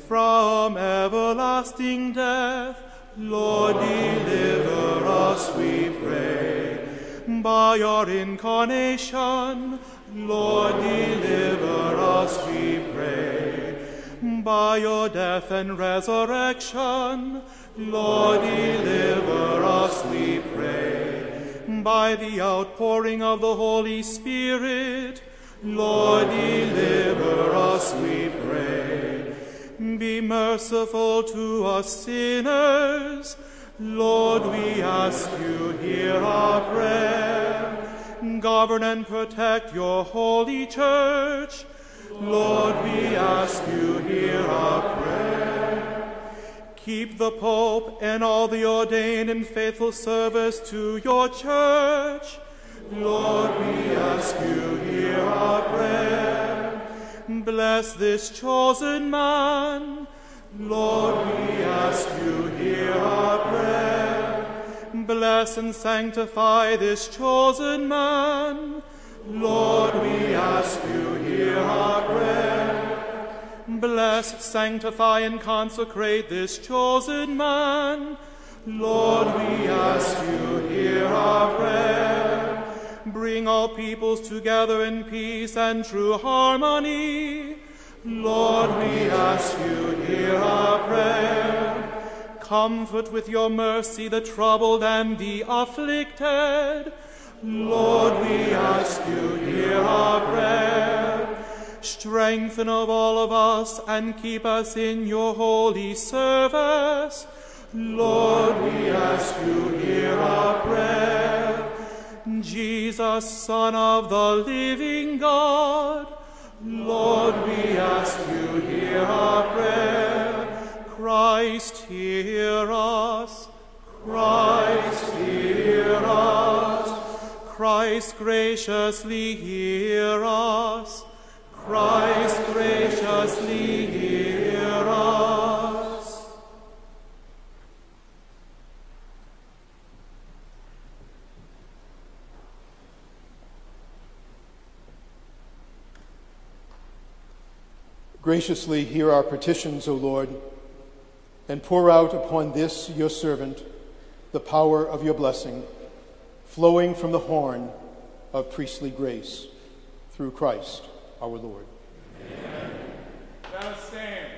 Speaker 10: from everlasting death. Lord, deliver us, we pray, by your incarnation. Lord, deliver us, we pray, by your death and resurrection. Lord, deliver us, we pray, by the outpouring of the Holy Spirit. Lord, deliver us, we pray. Be merciful to us sinners. Lord, we ask you, hear our prayer. Govern and protect your holy church. Lord, we ask you, hear our prayer. Keep the Pope and all the ordained and faithful service to your church. Lord, we ask you, hear our prayer. Bless this chosen man. Lord, we ask you, hear our prayer. Bless and sanctify this chosen man. Lord, we ask you, hear our prayer. Bless, sanctify, and consecrate this chosen man. Lord, we ask you, hear our prayer. Bring all peoples together in peace and true harmony. Lord, we ask you, hear our prayer. Comfort with your mercy the troubled and the afflicted. Lord, we ask you, hear our prayer. Strengthen of all of us and keep us in your holy service. Lord, we ask you, hear our prayer. Jesus, Son of the living God, Lord, we ask you, hear our prayer. Christ, hear us. Christ, hear us. Christ, graciously hear us. Christ, graciously hear us.
Speaker 5: Graciously hear our petitions, O Lord, and pour out upon this, your servant, the power of your blessing, flowing from the horn of priestly grace, through Christ our Lord.
Speaker 6: Amen. Let us stand.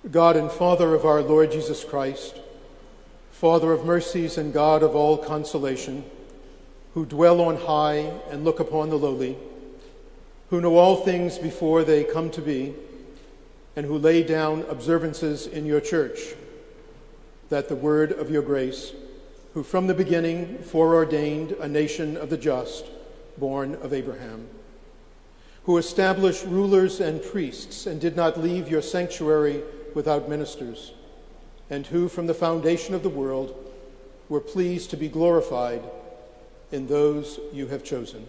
Speaker 5: God and Father of our Lord Jesus Christ, Father of mercies and God of all consolation, who dwell on high and look upon the lowly, who know all things before they come to be, and who lay down observances in your church, that the word of your grace, who from the beginning foreordained a nation of the just, born of Abraham, who established rulers and priests and did not leave your sanctuary without ministers, and who from the foundation of the world were pleased to be glorified in those you have chosen.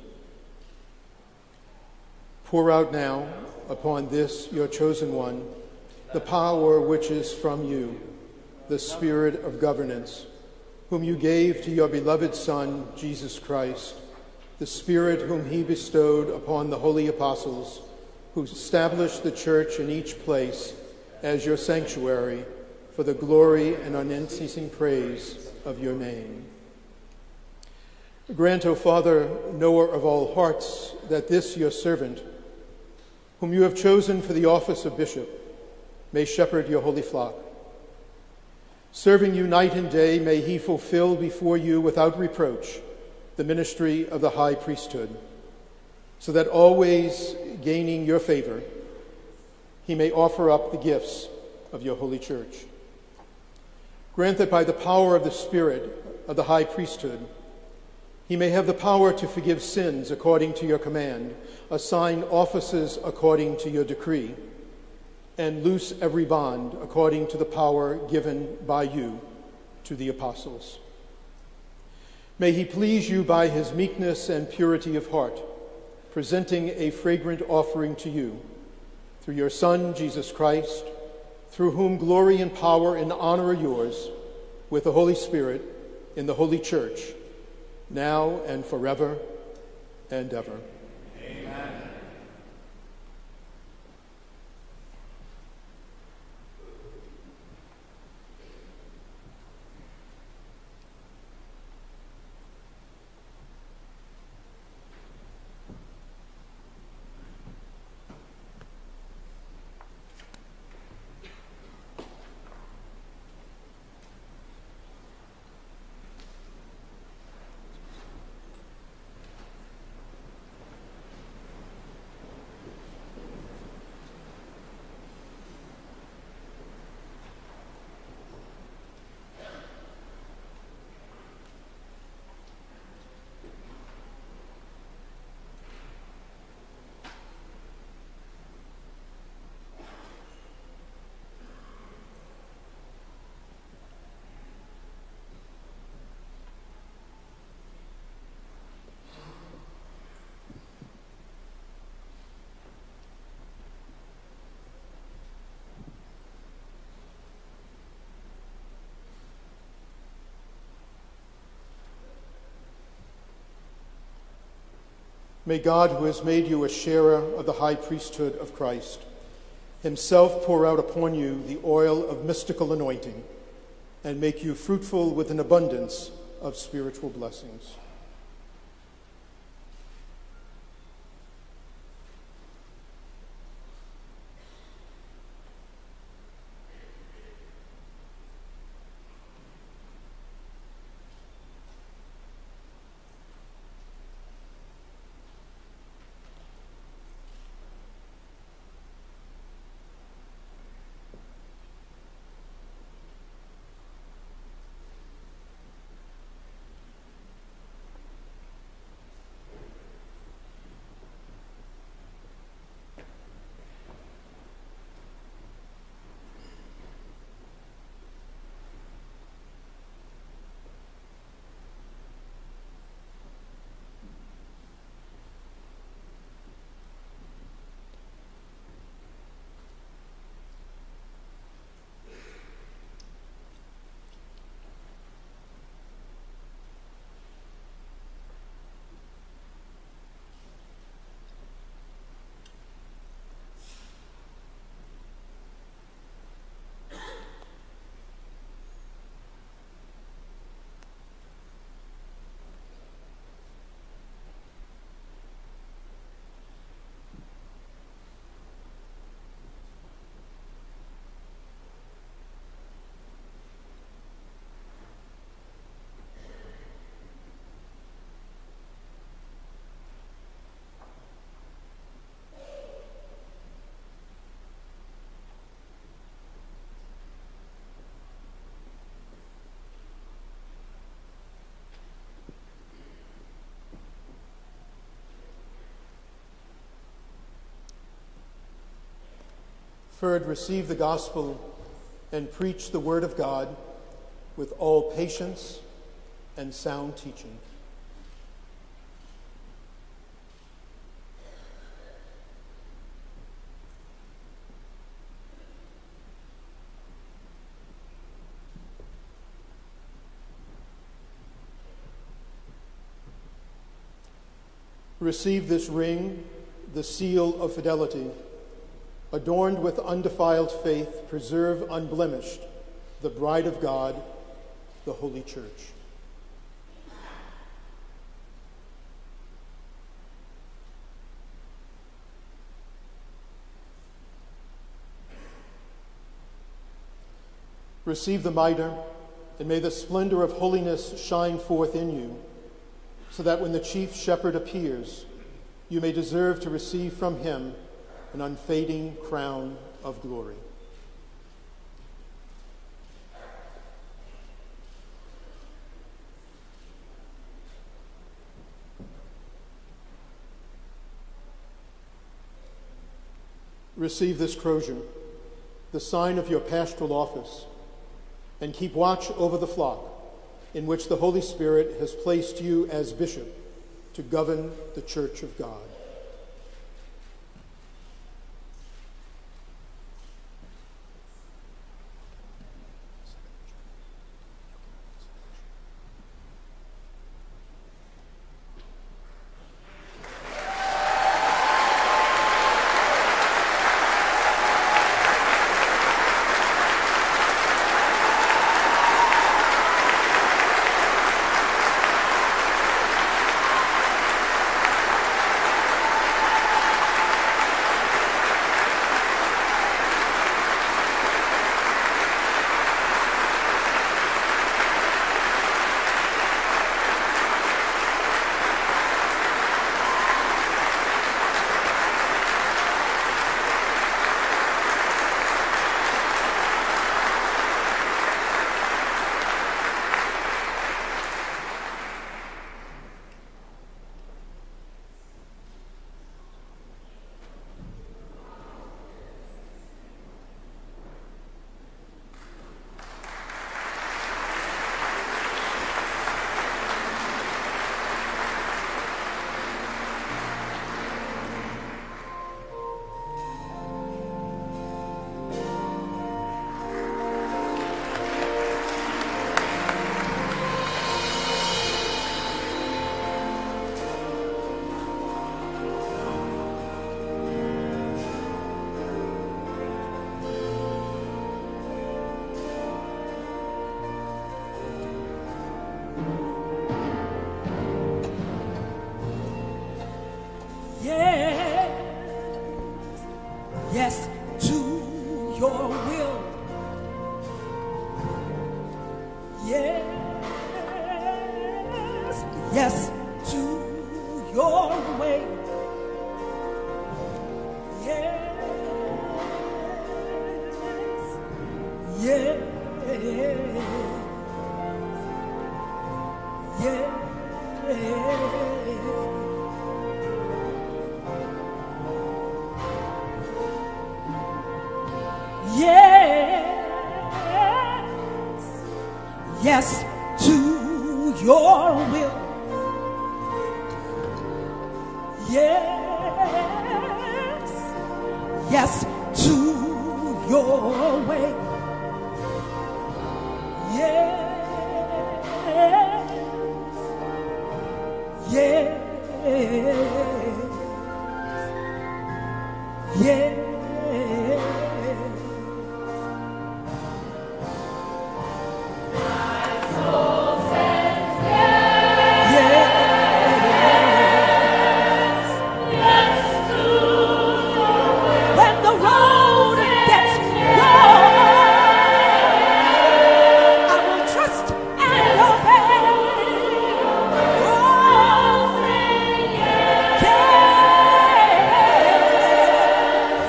Speaker 5: Pour out now upon this your chosen one the power which is from you, the spirit of governance, whom you gave to your beloved Son, Jesus Christ, the Spirit whom he bestowed upon the holy apostles, who established the church in each place as your sanctuary for the glory and unceasing praise of your name. Grant, O Father, knower of all hearts, that this your servant, whom you have chosen for the office of bishop, may shepherd your holy flock. Serving you night and day, may he fulfill before you without reproach the ministry of the high priesthood, so that always gaining your favor, he may offer up the gifts of your holy church. Grant that by the power of the Spirit of the high priesthood, he may have the power to forgive sins according to your command, assign offices according to your decree, and loose every bond according to the power given by you to the apostles. May he please you by his meekness and purity of heart, presenting a fragrant offering to you through your Son, Jesus Christ, through whom glory and power and honor are yours, with the Holy Spirit, in the Holy Church, now and forever and ever.
Speaker 6: Amen. May God, who has made you a sharer of the high priesthood of Christ, himself pour out upon you the oil of mystical anointing and make you fruitful with an abundance of spiritual blessings.
Speaker 5: Third, receive the gospel and preach the word of God with all patience and sound teaching. Receive this ring, the seal of fidelity, adorned with undefiled faith, preserve unblemished the bride of God, the Holy Church. Receive the mitre, and may the splendor of holiness shine forth in you, so that when the chief shepherd appears, you may deserve to receive from him an unfading crown of glory. Receive this crozier, the sign of your pastoral office, and keep watch over the flock in which the Holy Spirit has placed you as bishop to govern the Church of God.
Speaker 8: Yes, to your will. Yes, yes, to your way. Yes, yes, yes. Yes, to your will. Yes, yes, to your way. Yes, yes, yes.
Speaker 7: Yes.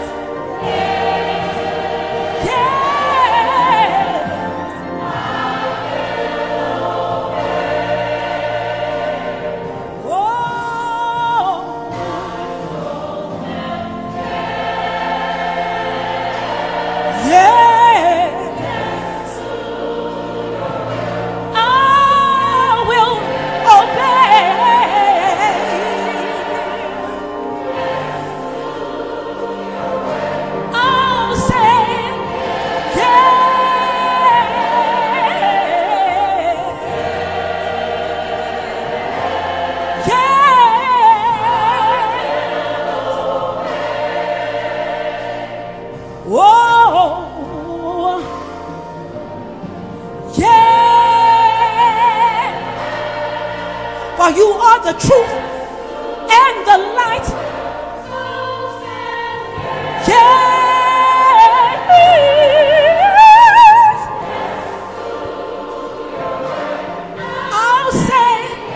Speaker 8: the truth and the light. Yes. I'll say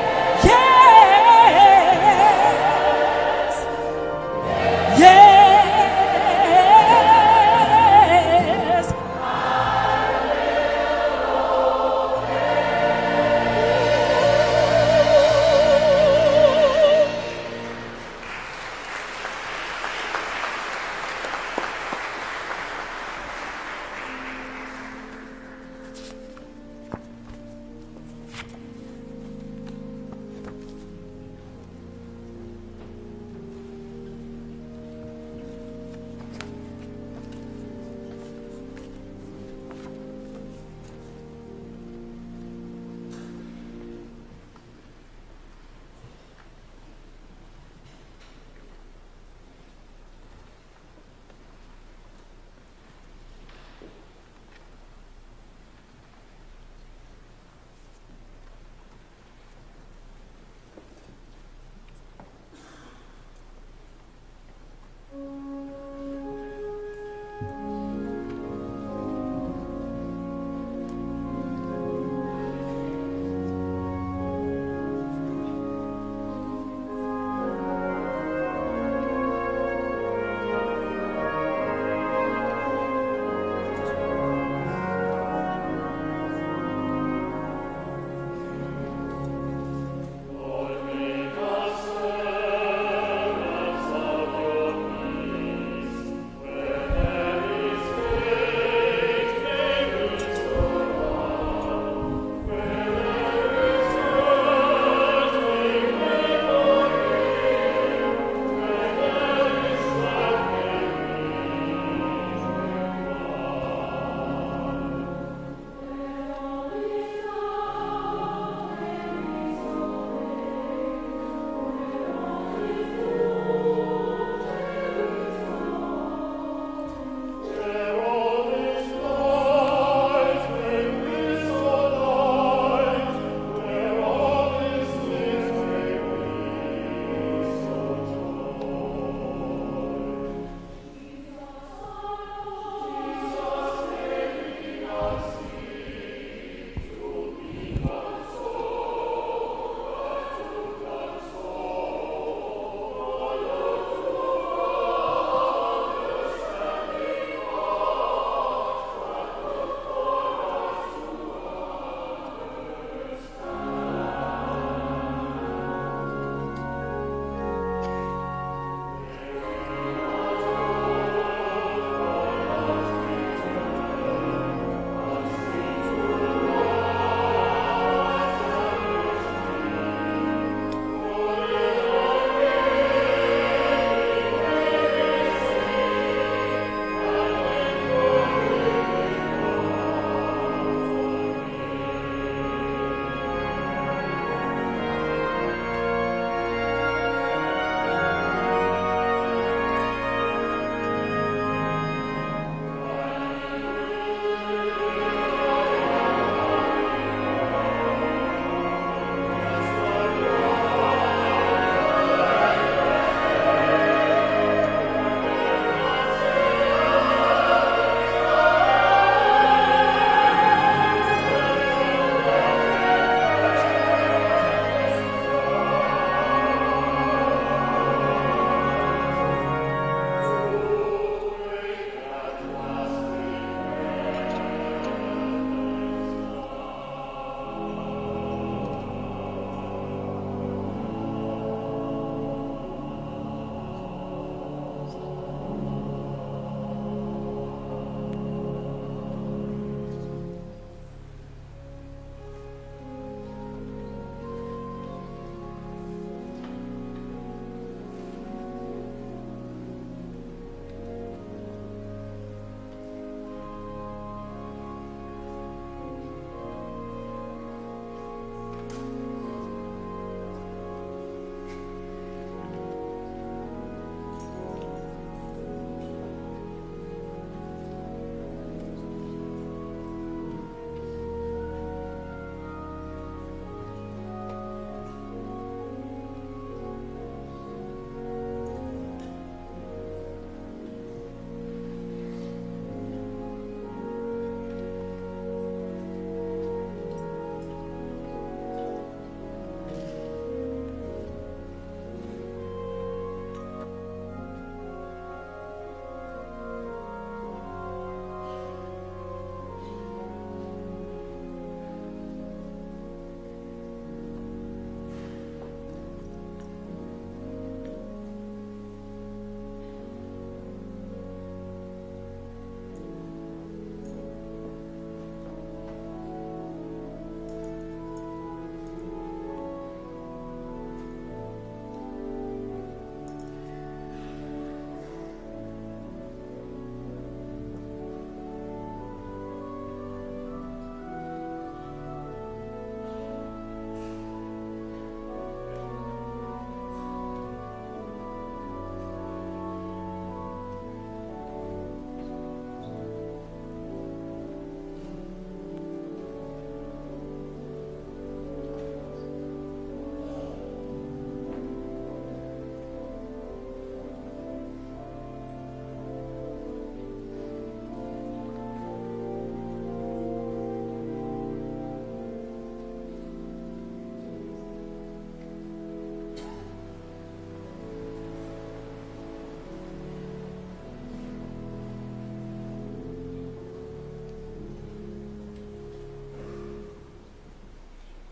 Speaker 8: yes. Yes.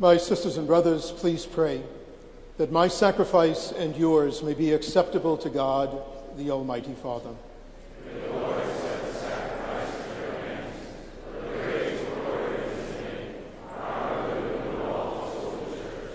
Speaker 5: My sisters and brothers, please pray that my sacrifice and yours may be acceptable to God, the Almighty Father.
Speaker 7: May the Lord accept the sacrifice of your hands, for the praise and glory of his name, for our good and the all souls of the church.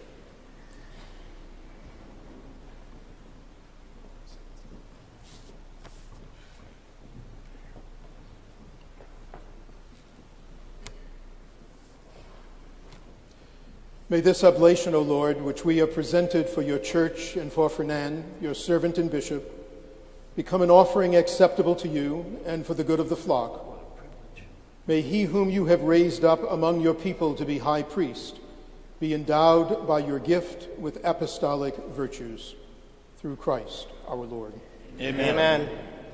Speaker 5: May this oblation, O Lord, which we have presented for your church and for Fernand, your servant and bishop, become an offering acceptable to you and for the good of the flock. May he whom you have raised up among your people to be high priest be endowed by your gift with apostolic virtues. Through Christ our Lord.
Speaker 14: Amen. Amen.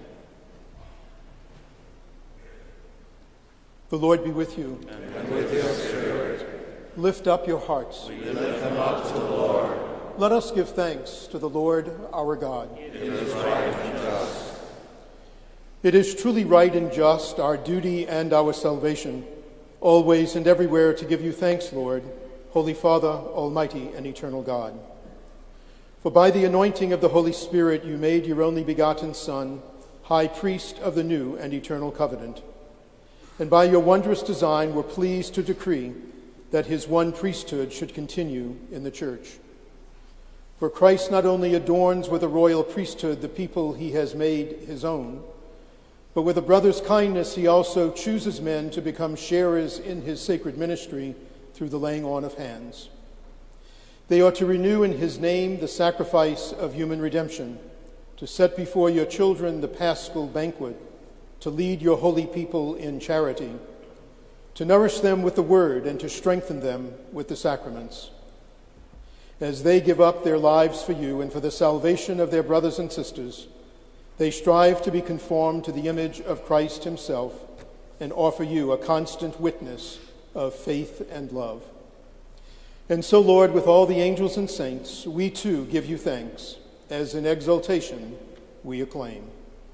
Speaker 5: The Lord be with you.
Speaker 14: And with your spirit.
Speaker 5: Lift up your hearts.
Speaker 14: We lift them up to the Lord.
Speaker 5: Let us give thanks to the Lord our God.
Speaker 14: It is right and just.
Speaker 5: It is truly right and just, our duty and our salvation, always and everywhere to give you thanks, Lord, Holy Father, Almighty and eternal God. For by the anointing of the Holy Spirit you made your only begotten Son, high priest of the new and eternal covenant. And by your wondrous design were pleased to decree that his one priesthood should continue in the church. For Christ not only adorns with a royal priesthood the people he has made his own, but with a brother's kindness he also chooses men to become sharers in his sacred ministry through the laying on of hands. They are to renew in his name the sacrifice of human redemption, to set before your children the paschal banquet, to lead your holy people in charity, to nourish them with the word and to strengthen them with the sacraments. As they give up their lives for you and for the salvation of their brothers and sisters, they strive to be conformed to the image of Christ himself and offer you a constant witness of faith and love. And so, Lord, with all the angels and saints, we too give you thanks, as in exaltation we acclaim.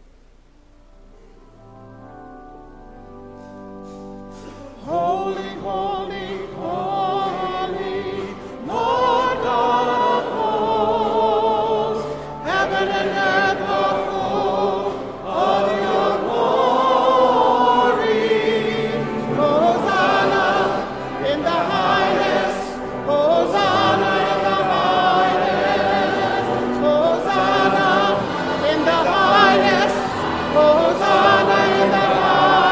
Speaker 8: Holy, holy, holy, Lord God of hosts, heaven and earth are full of your glory. Hosanna in the highest, Hosanna in the highest, Hosanna in the highest, Hosanna in the highest.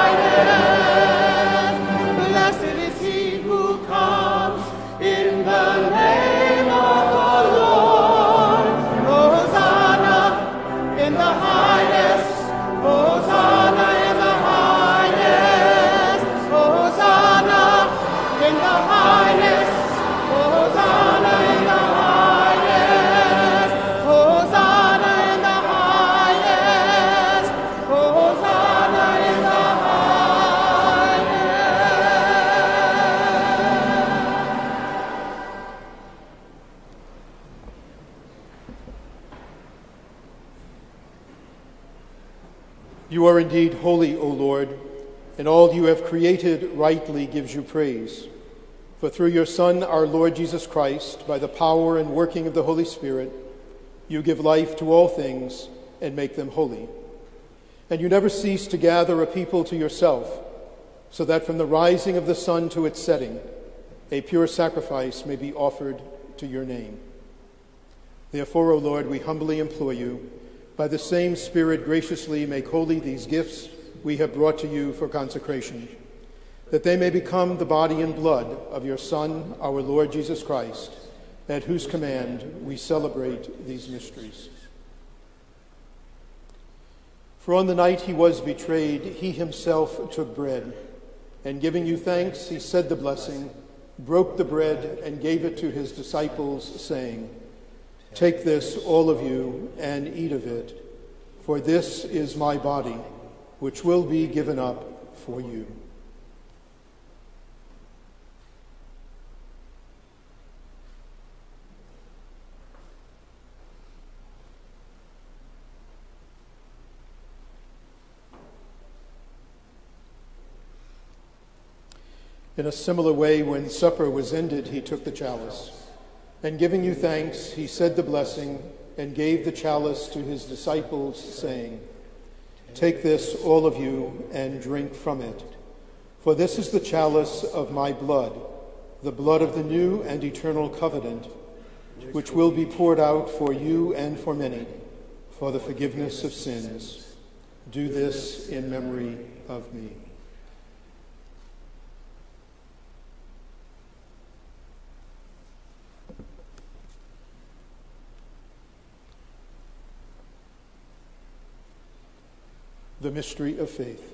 Speaker 5: You are indeed holy, O Lord, and all you have created rightly gives you praise. For through your Son, our Lord Jesus Christ, by the power and working of the Holy Spirit, you give life to all things and make them holy. And you never cease to gather a people to yourself, so that from the rising of the sun to its setting, a pure sacrifice may be offered to your name. Therefore, O Lord, we humbly implore you, by the same Spirit graciously make holy these gifts we have brought to you for consecration, that they may become the body and blood of your Son, our Lord Jesus Christ, at whose command we celebrate these mysteries. For on the night he was betrayed, he himself took bread, and giving you thanks, he said the blessing, broke the bread, and gave it to his disciples, saying, "Take this, all of you, and eat of it, for this is my body, which will be given up for you." In a similar way, when supper was ended, he took the chalice. And giving you thanks, he said the blessing and gave the chalice to his disciples, saying, "Take this, all of you, and drink from it. For this is the chalice of my blood, the blood of the new and eternal covenant, which will be poured out for you and for many, for the forgiveness of sins. Do this in memory of me." The mystery of faith.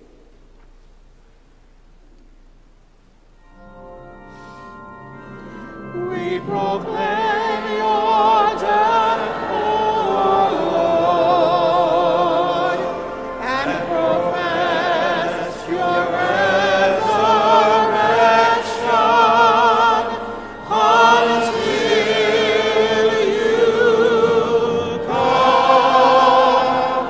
Speaker 8: We proclaim your death, O Lord, and profess your resurrection until you come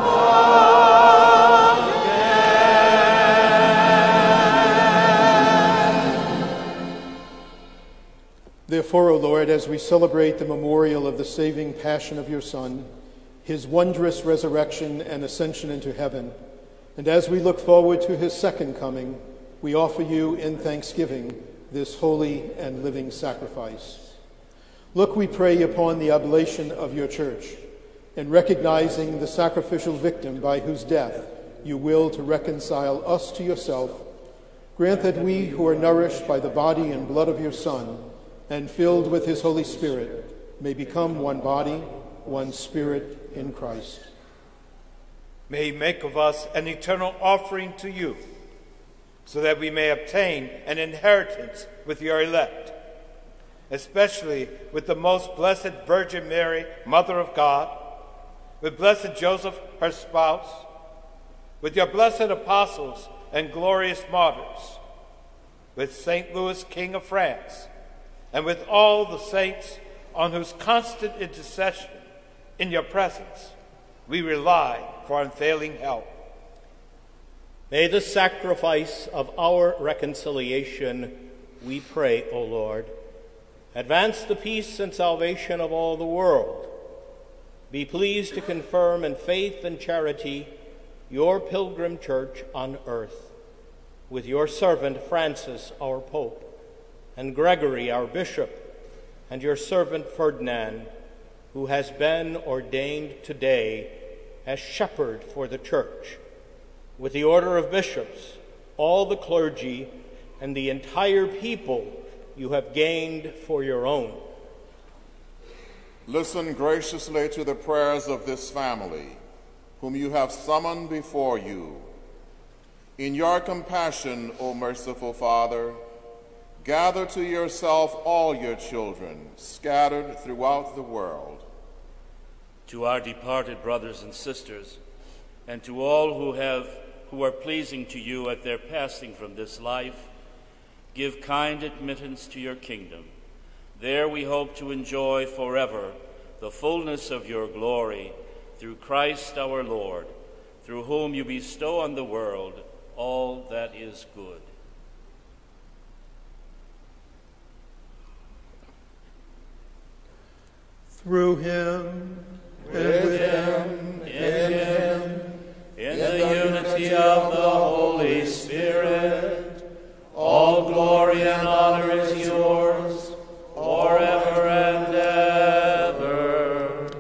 Speaker 8: again.
Speaker 5: Therefore, O Lord, as we celebrate the memorial of the saving passion of your Son, his wondrous resurrection and ascension into heaven, and as we look forward to his second coming, we offer you in thanksgiving this holy and living sacrifice. Look, we pray, upon the oblation of your church, and recognizing the sacrificial victim by whose death you will to reconcile us to yourself, grant that we who are nourished by the body and blood of your Son and filled with his Holy Spirit may become one body, one spirit in Christ.
Speaker 15: May he make of us an eternal offering to you, so that we may obtain an inheritance with your elect, especially with the most blessed Virgin Mary, Mother of God, with blessed Joseph, her spouse, with your blessed apostles and glorious martyrs, with Saint Louis, King of France, and with all the saints on whose constant intercession in your presence we rely for unfailing help.
Speaker 16: May the sacrifice of our reconciliation, we pray, O Lord, advance the peace and salvation of all the world. Be pleased to confirm in faith and charity your pilgrim church on earth, with your servant Francis, our Pope, and Gregory, our bishop, and your servant Ferdinand, who has been ordained today as shepherd for the church, with the order of bishops, all the clergy, and the entire people you have gained for your own.
Speaker 6: Listen graciously to the prayers of this family, whom you have summoned before you. In your compassion, O merciful Father, gather to yourself all your children scattered throughout the world.
Speaker 17: To our departed brothers and sisters, and to all who have who are pleasing to you at their passing from this life, give kind admittance to your kingdom. There we hope to enjoy forever the fullness of your glory, through Christ our Lord, through whom you bestow on the world all that is good.
Speaker 5: Through him,
Speaker 17: with him, in him, in the unity of the Holy Spirit, all glory and honor is yours, forever and ever.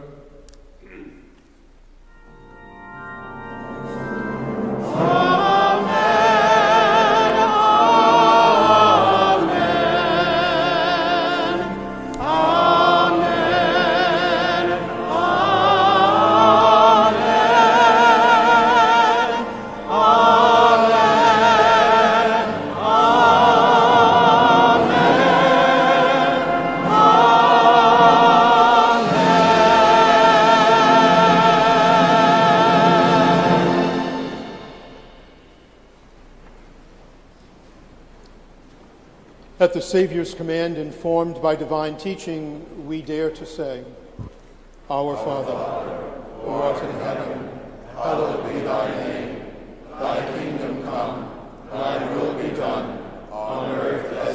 Speaker 5: At the Savior's command, informed by divine teaching, we dare to say, Our Father,
Speaker 14: who art in heaven, hallowed be thy name. Thy kingdom come, thy will be done, on earth as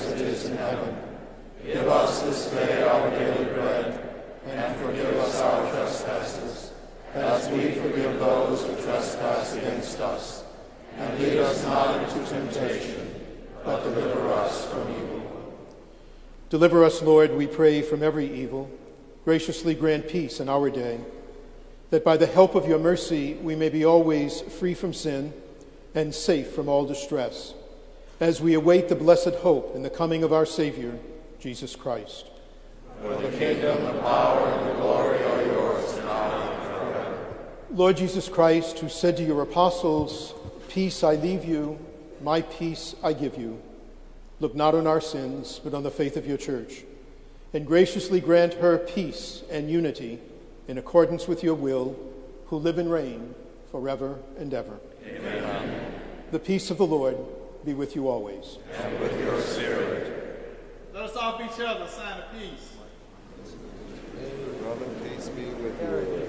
Speaker 14: Give us this day our daily bread, and forgive us our trespasses, as we forgive those who trespass against us. And lead us not into temptation, but deliver us from evil.
Speaker 5: Deliver us, Lord, we pray, from every evil. Graciously grant peace in our day, that by the help of your mercy we may be always free from sin and safe from all distress, as we await the blessed hope in the coming of our Savior, Jesus Christ.
Speaker 14: For the kingdom, the power, and the glory are yours now and forever.
Speaker 5: Lord Jesus Christ, who said to your apostles, "Peace I leave you, my peace I give you," look not on our sins, but on the faith of your church, and graciously grant her peace and unity in accordance with your will, who live and reign forever and ever.
Speaker 14: Amen.
Speaker 5: The peace of the Lord be with you always.
Speaker 14: And with your spirit.
Speaker 6: Let us offer each other a sign of peace.
Speaker 14: Brother, peace be with you.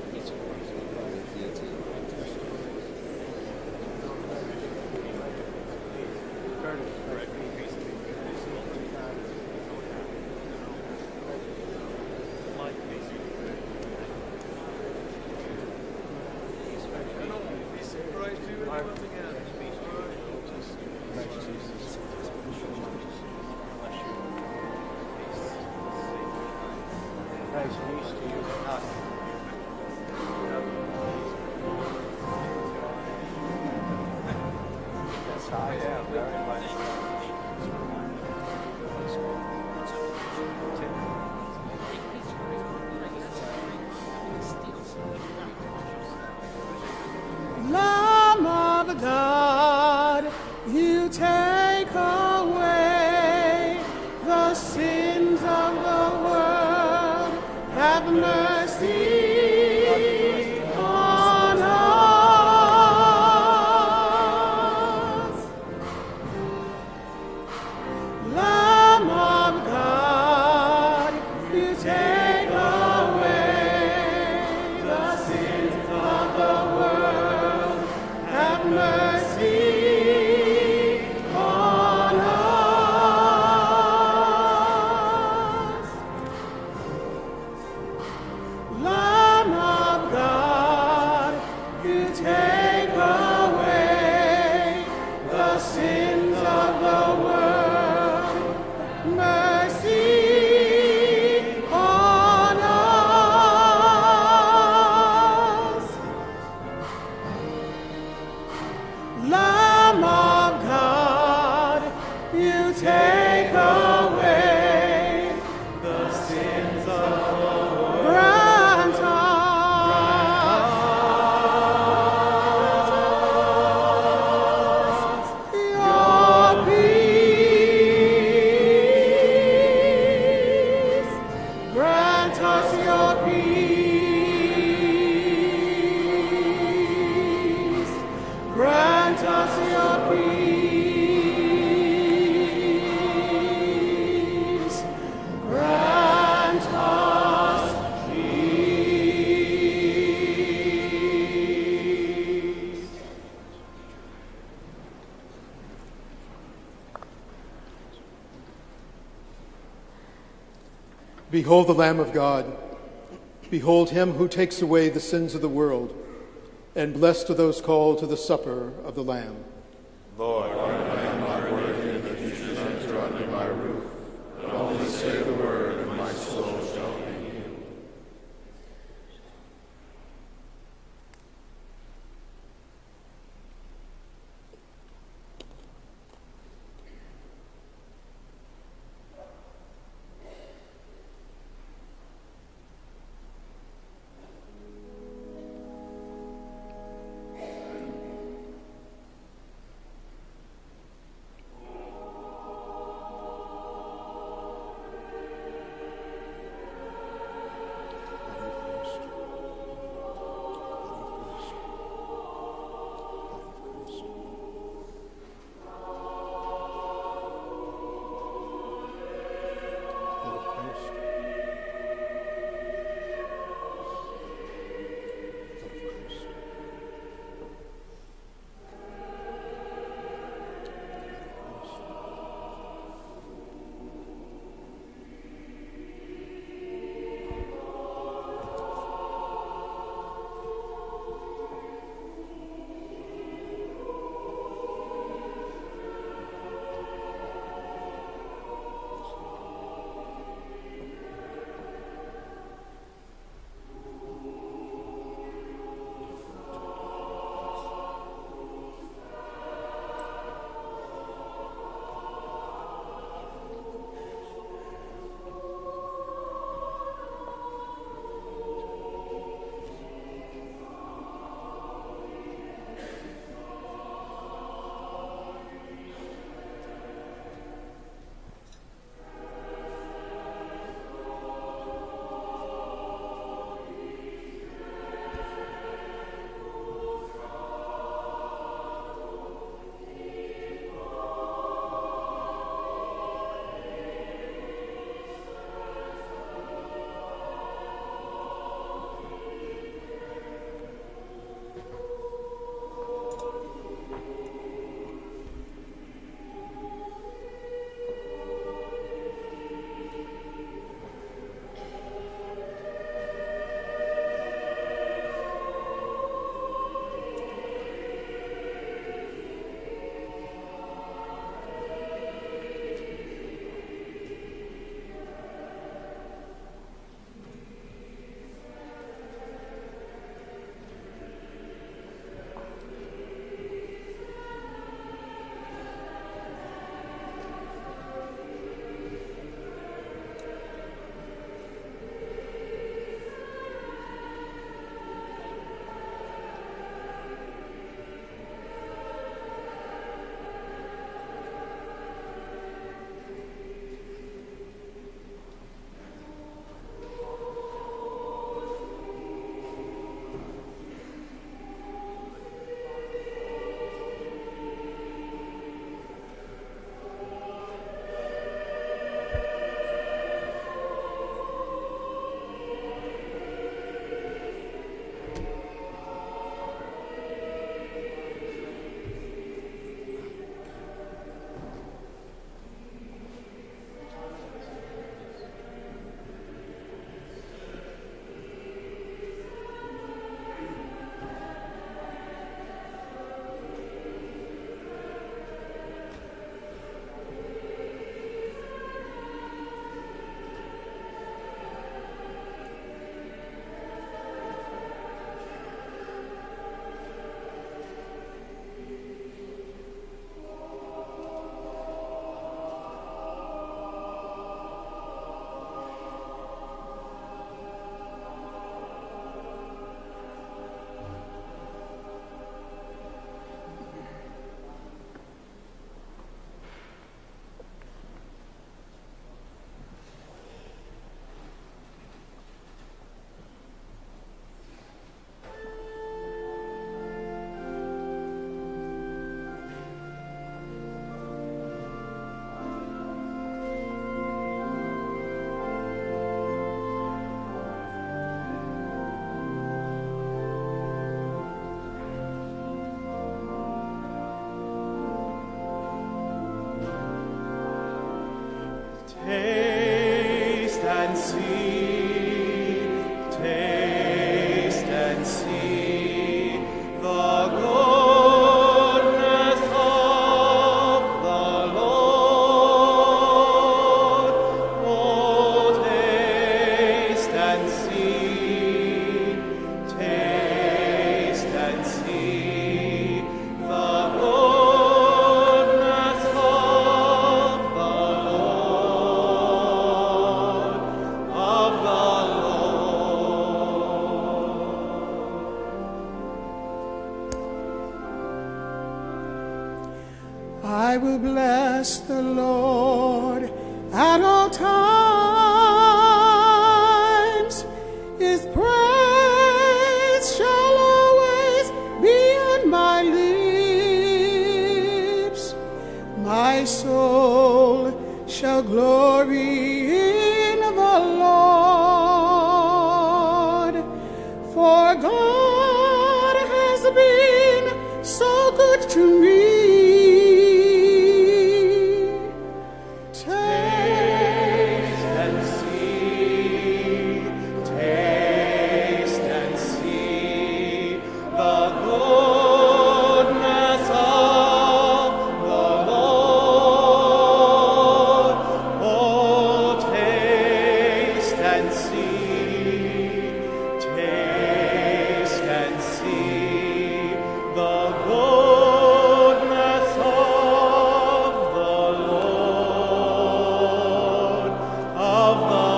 Speaker 8: Lamb of God, you take away the sins of the world. Have mercy on us. Lamb of God, you take away the sins of the world. Have mercy on us. Lamb of God, you take away the sins of the world. Mercy on us. Lamb of God, you take away the sins of the world. Grant us your peace. Grant us your peace. Grant us your peace. Grant us peace.
Speaker 5: Behold the Lamb of God. Behold him who takes away the sins of the world. And blessed are those called to the supper of the Lamb.
Speaker 14: Lord, I am not worthy that you should enter under my roof, but only say the word, and my soul shall be healed.
Speaker 10: Taste and see, taste and see the goodness of the Lord. Oh, taste and see, taste and see the goodness of the Lord, of the
Speaker 8: I will bless the Lord at all times. His praise shall always be on my lips. My soul shall glory in the Lord. For God has been so good to me.
Speaker 10: Taste and see, taste and see the goodness of the Lord. Oh, taste and see, taste and see the goodness of the Lord, of the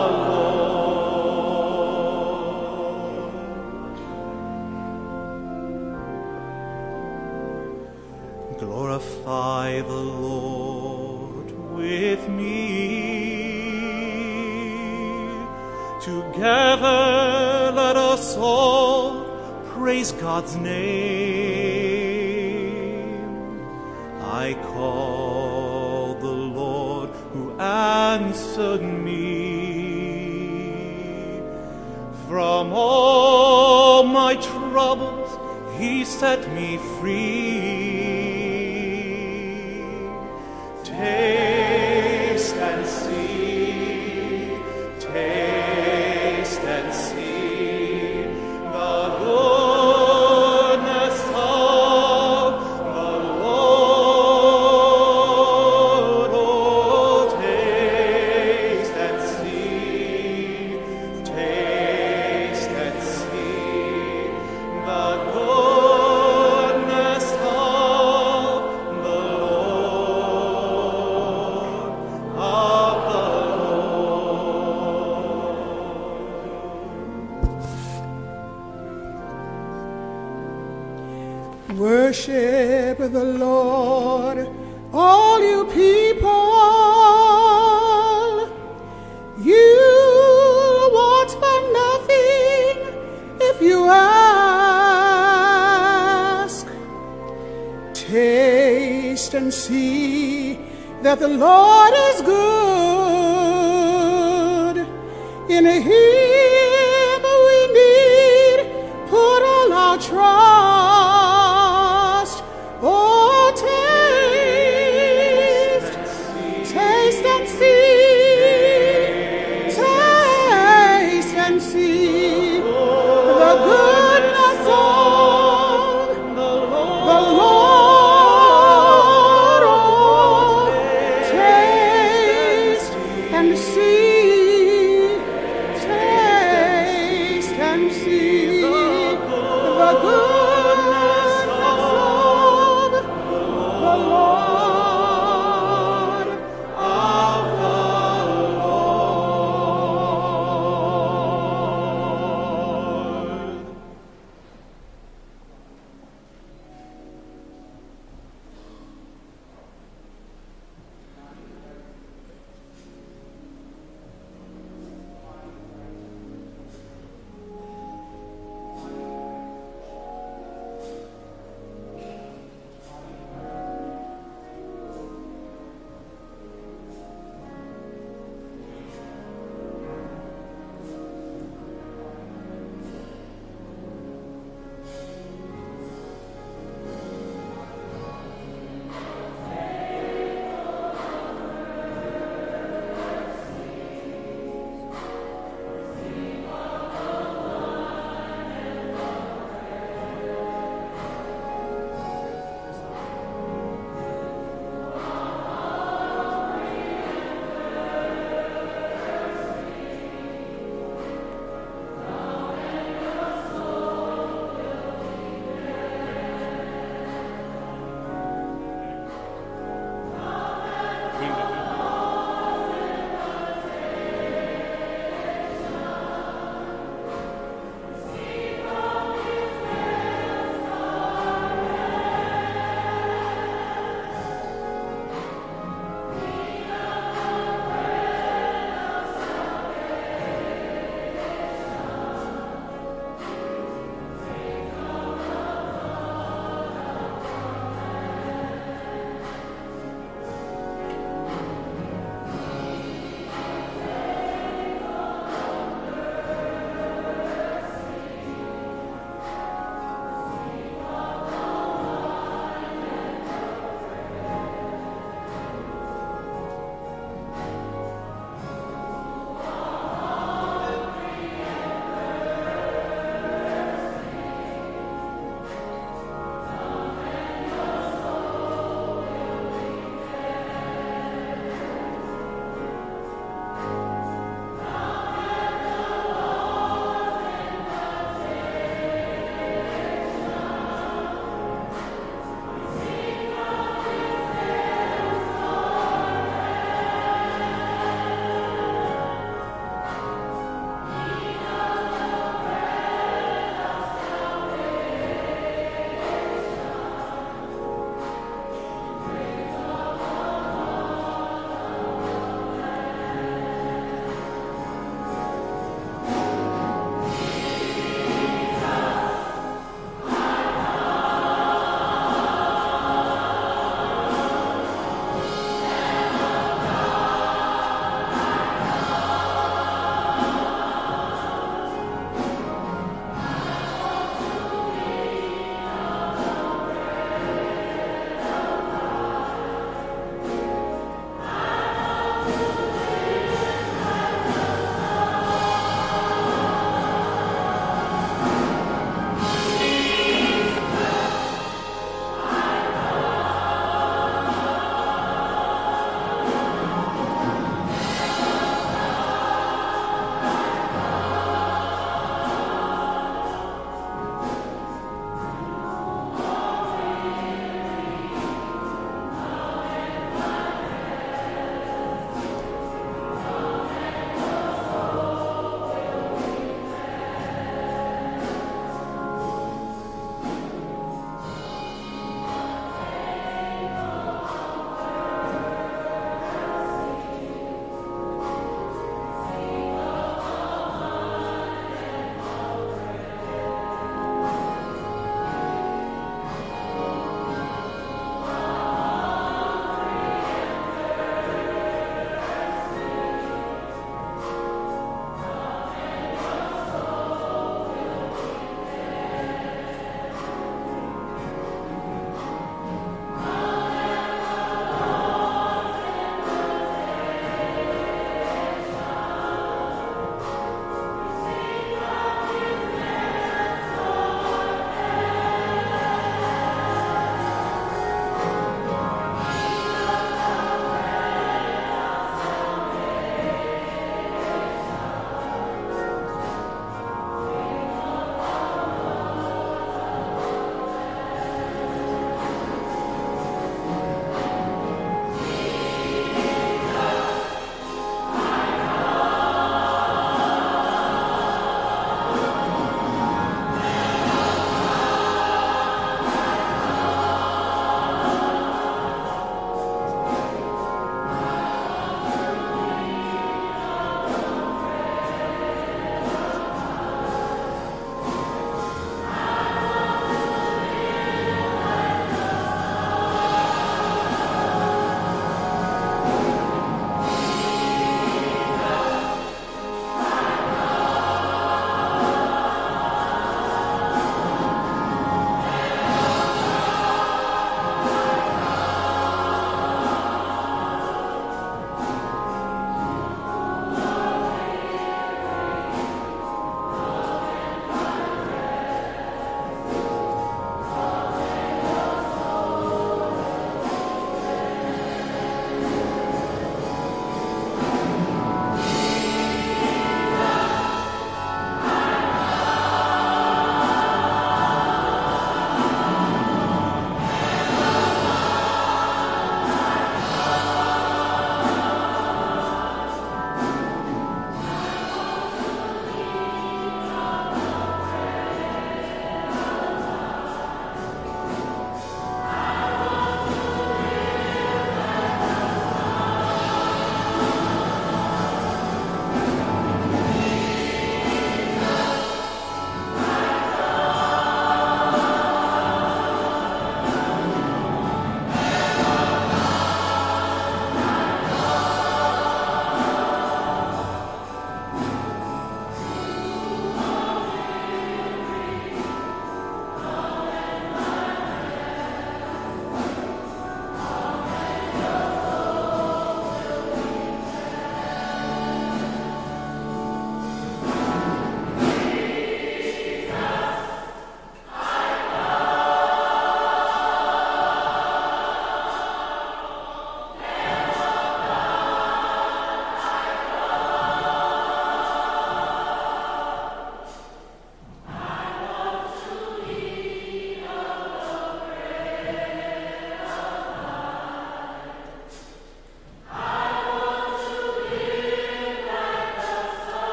Speaker 10: Lord. Glorify the Lord with me. Together let us all praise God's name. I call the Lord who answered me. From all my troubles he set me free. Taste and see, taste and see the goodness of the Lord. Oh, taste and see, taste and see the goodness of the Lord, of the
Speaker 8: Worship the Lord, all you people. You want for nothing if you ask. Taste and see that the Lord is good. In Him we need put all our trust. Oh, taste, taste and see, taste and see the goodness of the Lord. Oh, taste and see, taste and see the goodness of the Lord, of the Lord.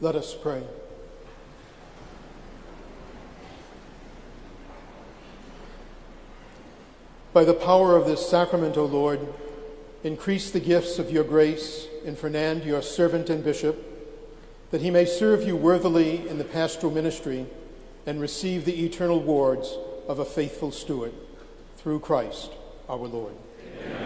Speaker 5: Let us pray. By the power of this sacrament, O Lord, increase the gifts of your grace in Fernand, your servant and bishop, that he may serve you worthily in the pastoral ministry and receive the eternal rewards of a faithful steward. Through Christ our Lord. Amen.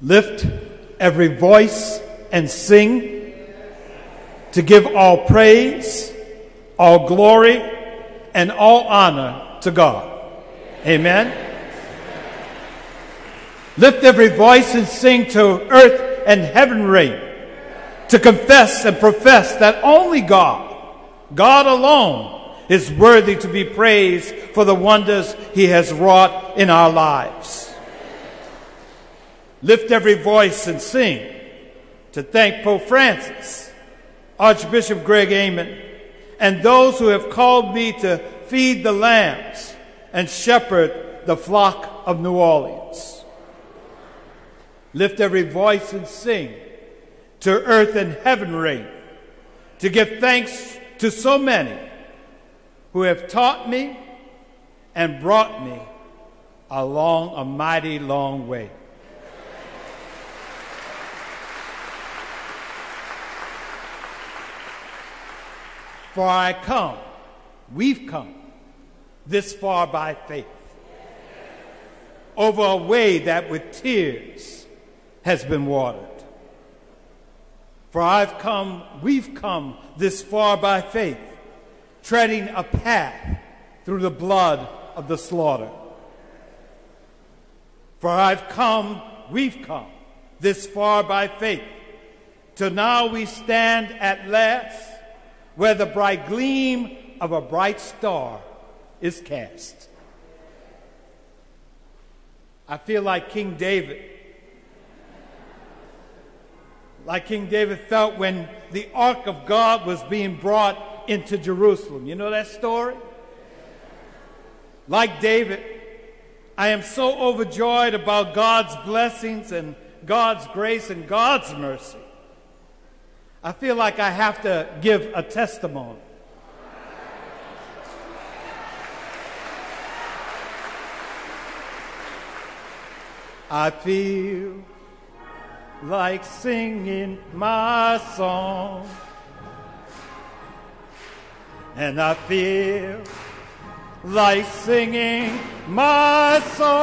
Speaker 15: Lift every voice and sing, to give all praise, all glory, and all honor to God. Amen. Lift every voice and sing to earth and heaven reign, to confess and profess that only God, God alone, is worthy to be praised for the wonders he has wrought in our lives. Lift every voice and sing to thank Pope Francis, Archbishop Greg Amen, and those who have called me to feed the lambs and shepherd the flock of New Orleans. Lift every voice and sing to earth and heaven reign, to give thanks to so many who have taught me and brought me along a mighty long way. For I come, we've come this far by faith, over a way that with tears has been watered. For I've come, we've come this far by faith, treading a path through the blood of the slaughter. For I've come, we've come this far by faith, till now we stand at last where the bright gleam of a bright star is cast. I feel like King David, like King David felt when the ark of God was being brought into Jerusalem. You know that story? Like David, I am so overjoyed about God's blessings and God's grace and God's mercy. I feel like I have to give a testimony. I feel like singing my song, and I feel like singing my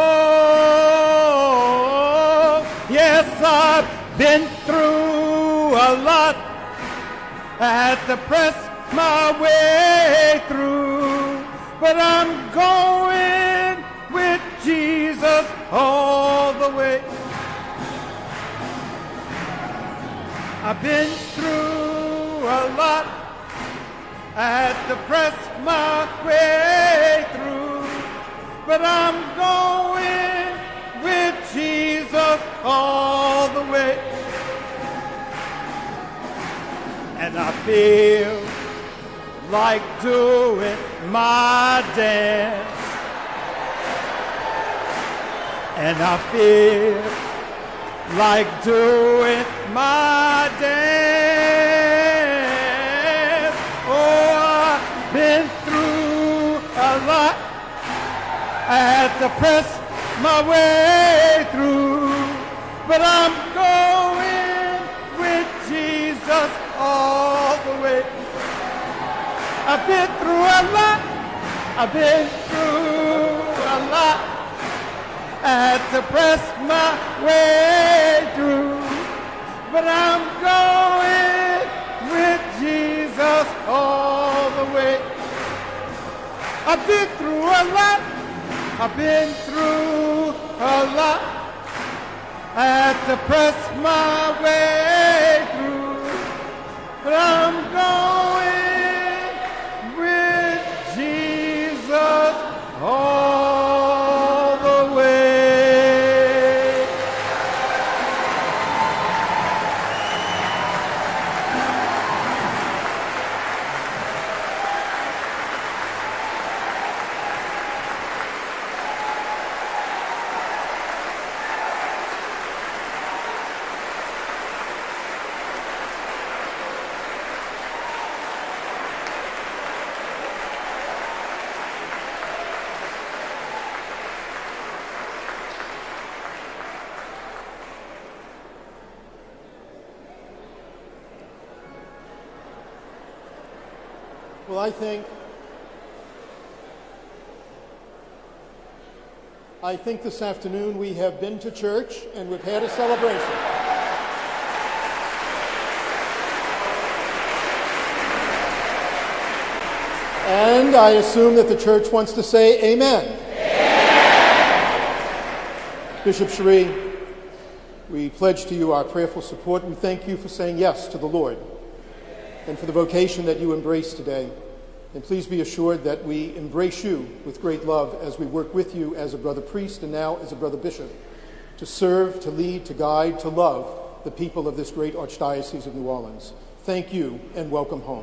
Speaker 15: song. Yes, I've been through a lot. I had to press my way through, but I'm going with Jesus all the way. I've been through a lot. I had to press my way through, but I'm going with Jesus all the way. And I feel like doing my dance. And I feel like doing my dance. Oh, I've been through a lot. I had to press my way through, but I'm going with Jesus all the way. I've been through a lot. I've been through a lot. I had to press my way through, but I'm going with Jesus all the way. I've been through a lot. I've been through a lot. I had to press my way through, but I'm going with Jesus all the way.
Speaker 5: Well, I think I think this afternoon we have been to church and we've had a celebration. And I assume that the church wants to say amen. Amen. Bishop Cheri, we pledge to you our prayerful support. We thank you for saying yes to the Lord and for the vocation that you embrace today. And please be assured that we embrace you with great love as we work with you as a brother priest and now as a brother bishop to serve, to lead, to guide, to love the people of this great Archdiocese of New Orleans. Thank you and welcome home.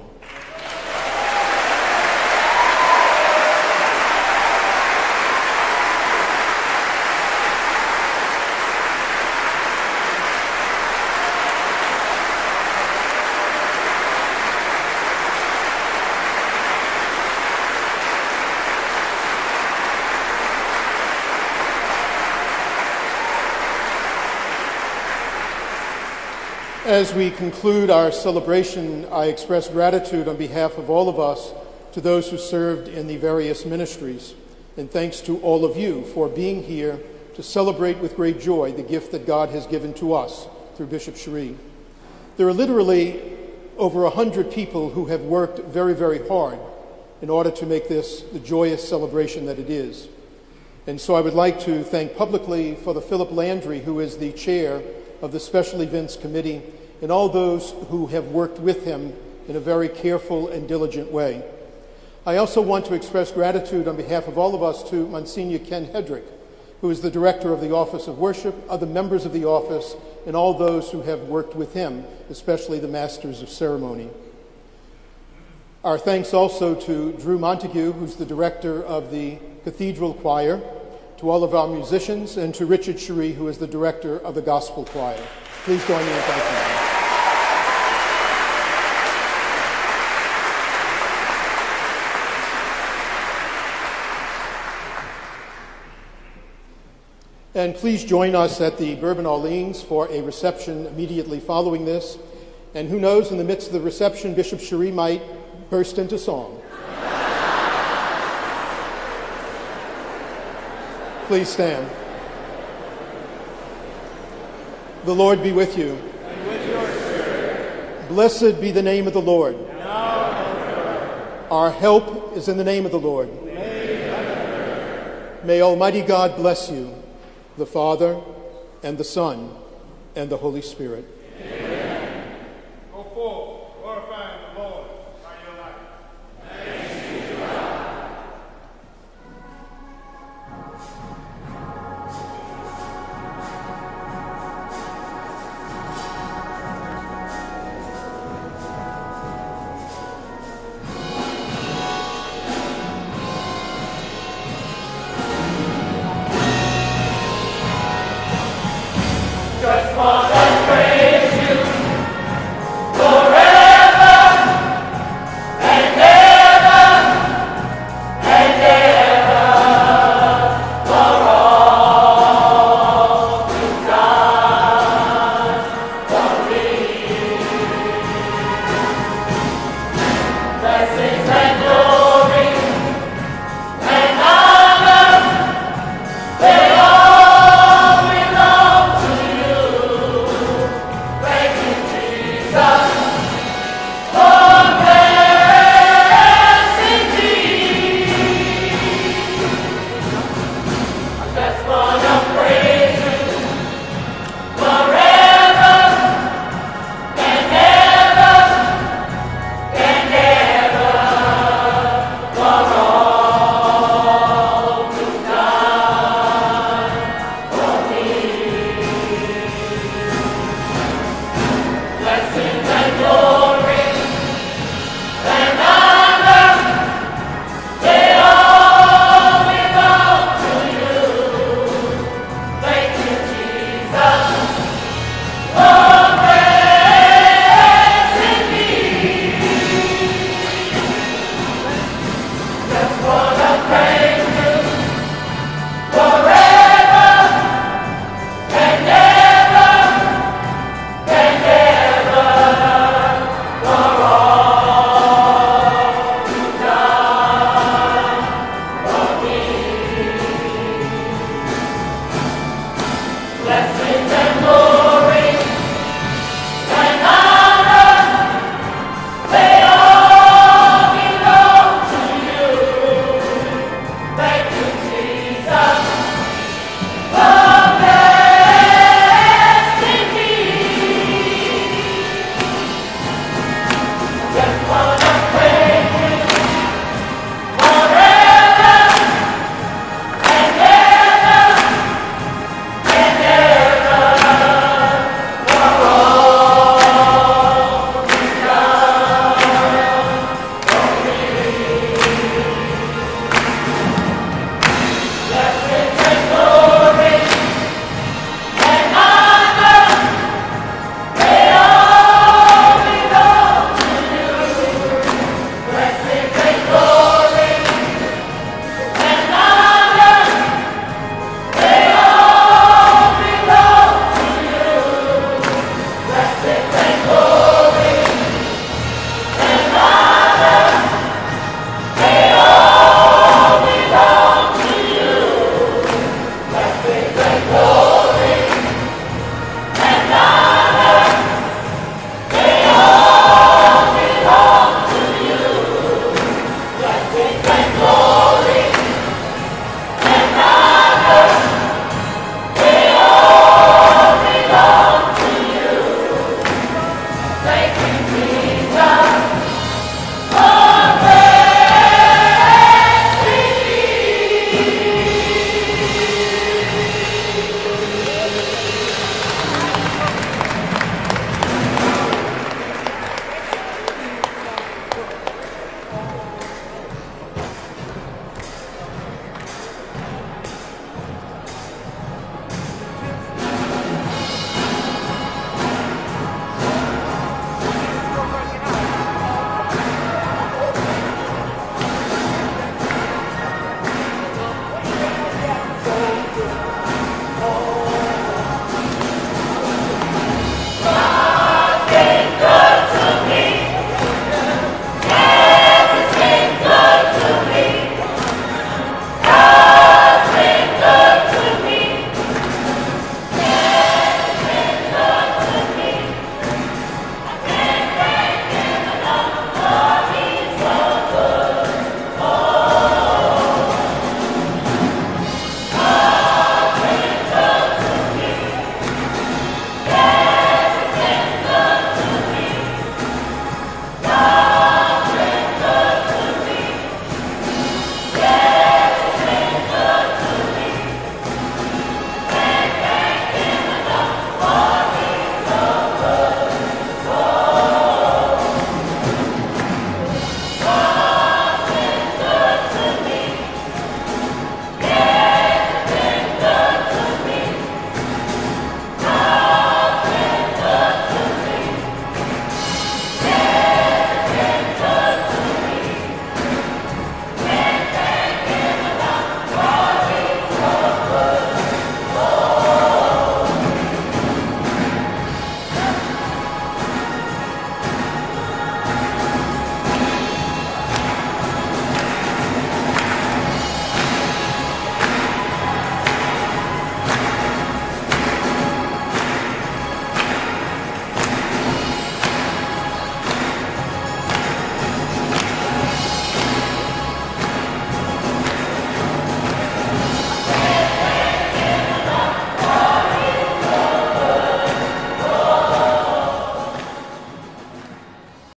Speaker 5: As we conclude our celebration, I express gratitude on behalf of all of us to those who served in the various ministries, and thanks to all of you for being here to celebrate with great joy the gift that God has given to us through Bishop Cheri. There are literally over a hundred people who have worked very, very hard in order to make this the joyous celebration that it is. And so I would like to thank publicly Father Philip Landry, who is the chair of the Special Events Committee, and all those who have worked with him in a very careful and diligent way. I also want to express gratitude on behalf of all of us to Monsignor Ken Hedrick, who is the director of the Office of Worship, other members of the office, and all those who have worked with him, especially the Masters of Ceremony. Our thanks also to Drew Montague, who's the director of the Cathedral Choir, to all of our musicians, and to Richard Cheri, who is the director of the Gospel Choir. Please join me in thanking them. And please join us at the Bourbon Orleans for a reception immediately following this. And who knows, in the midst of the reception, Bishop Cheri might burst into song. Please stand. The Lord be with you.
Speaker 7: And with your spirit.
Speaker 5: Blessed be the name of the Lord.
Speaker 7: Now and forever.
Speaker 5: Our help is in the name of the Lord. May Almighty God bless you, the Father, and the Son, and the Holy Spirit.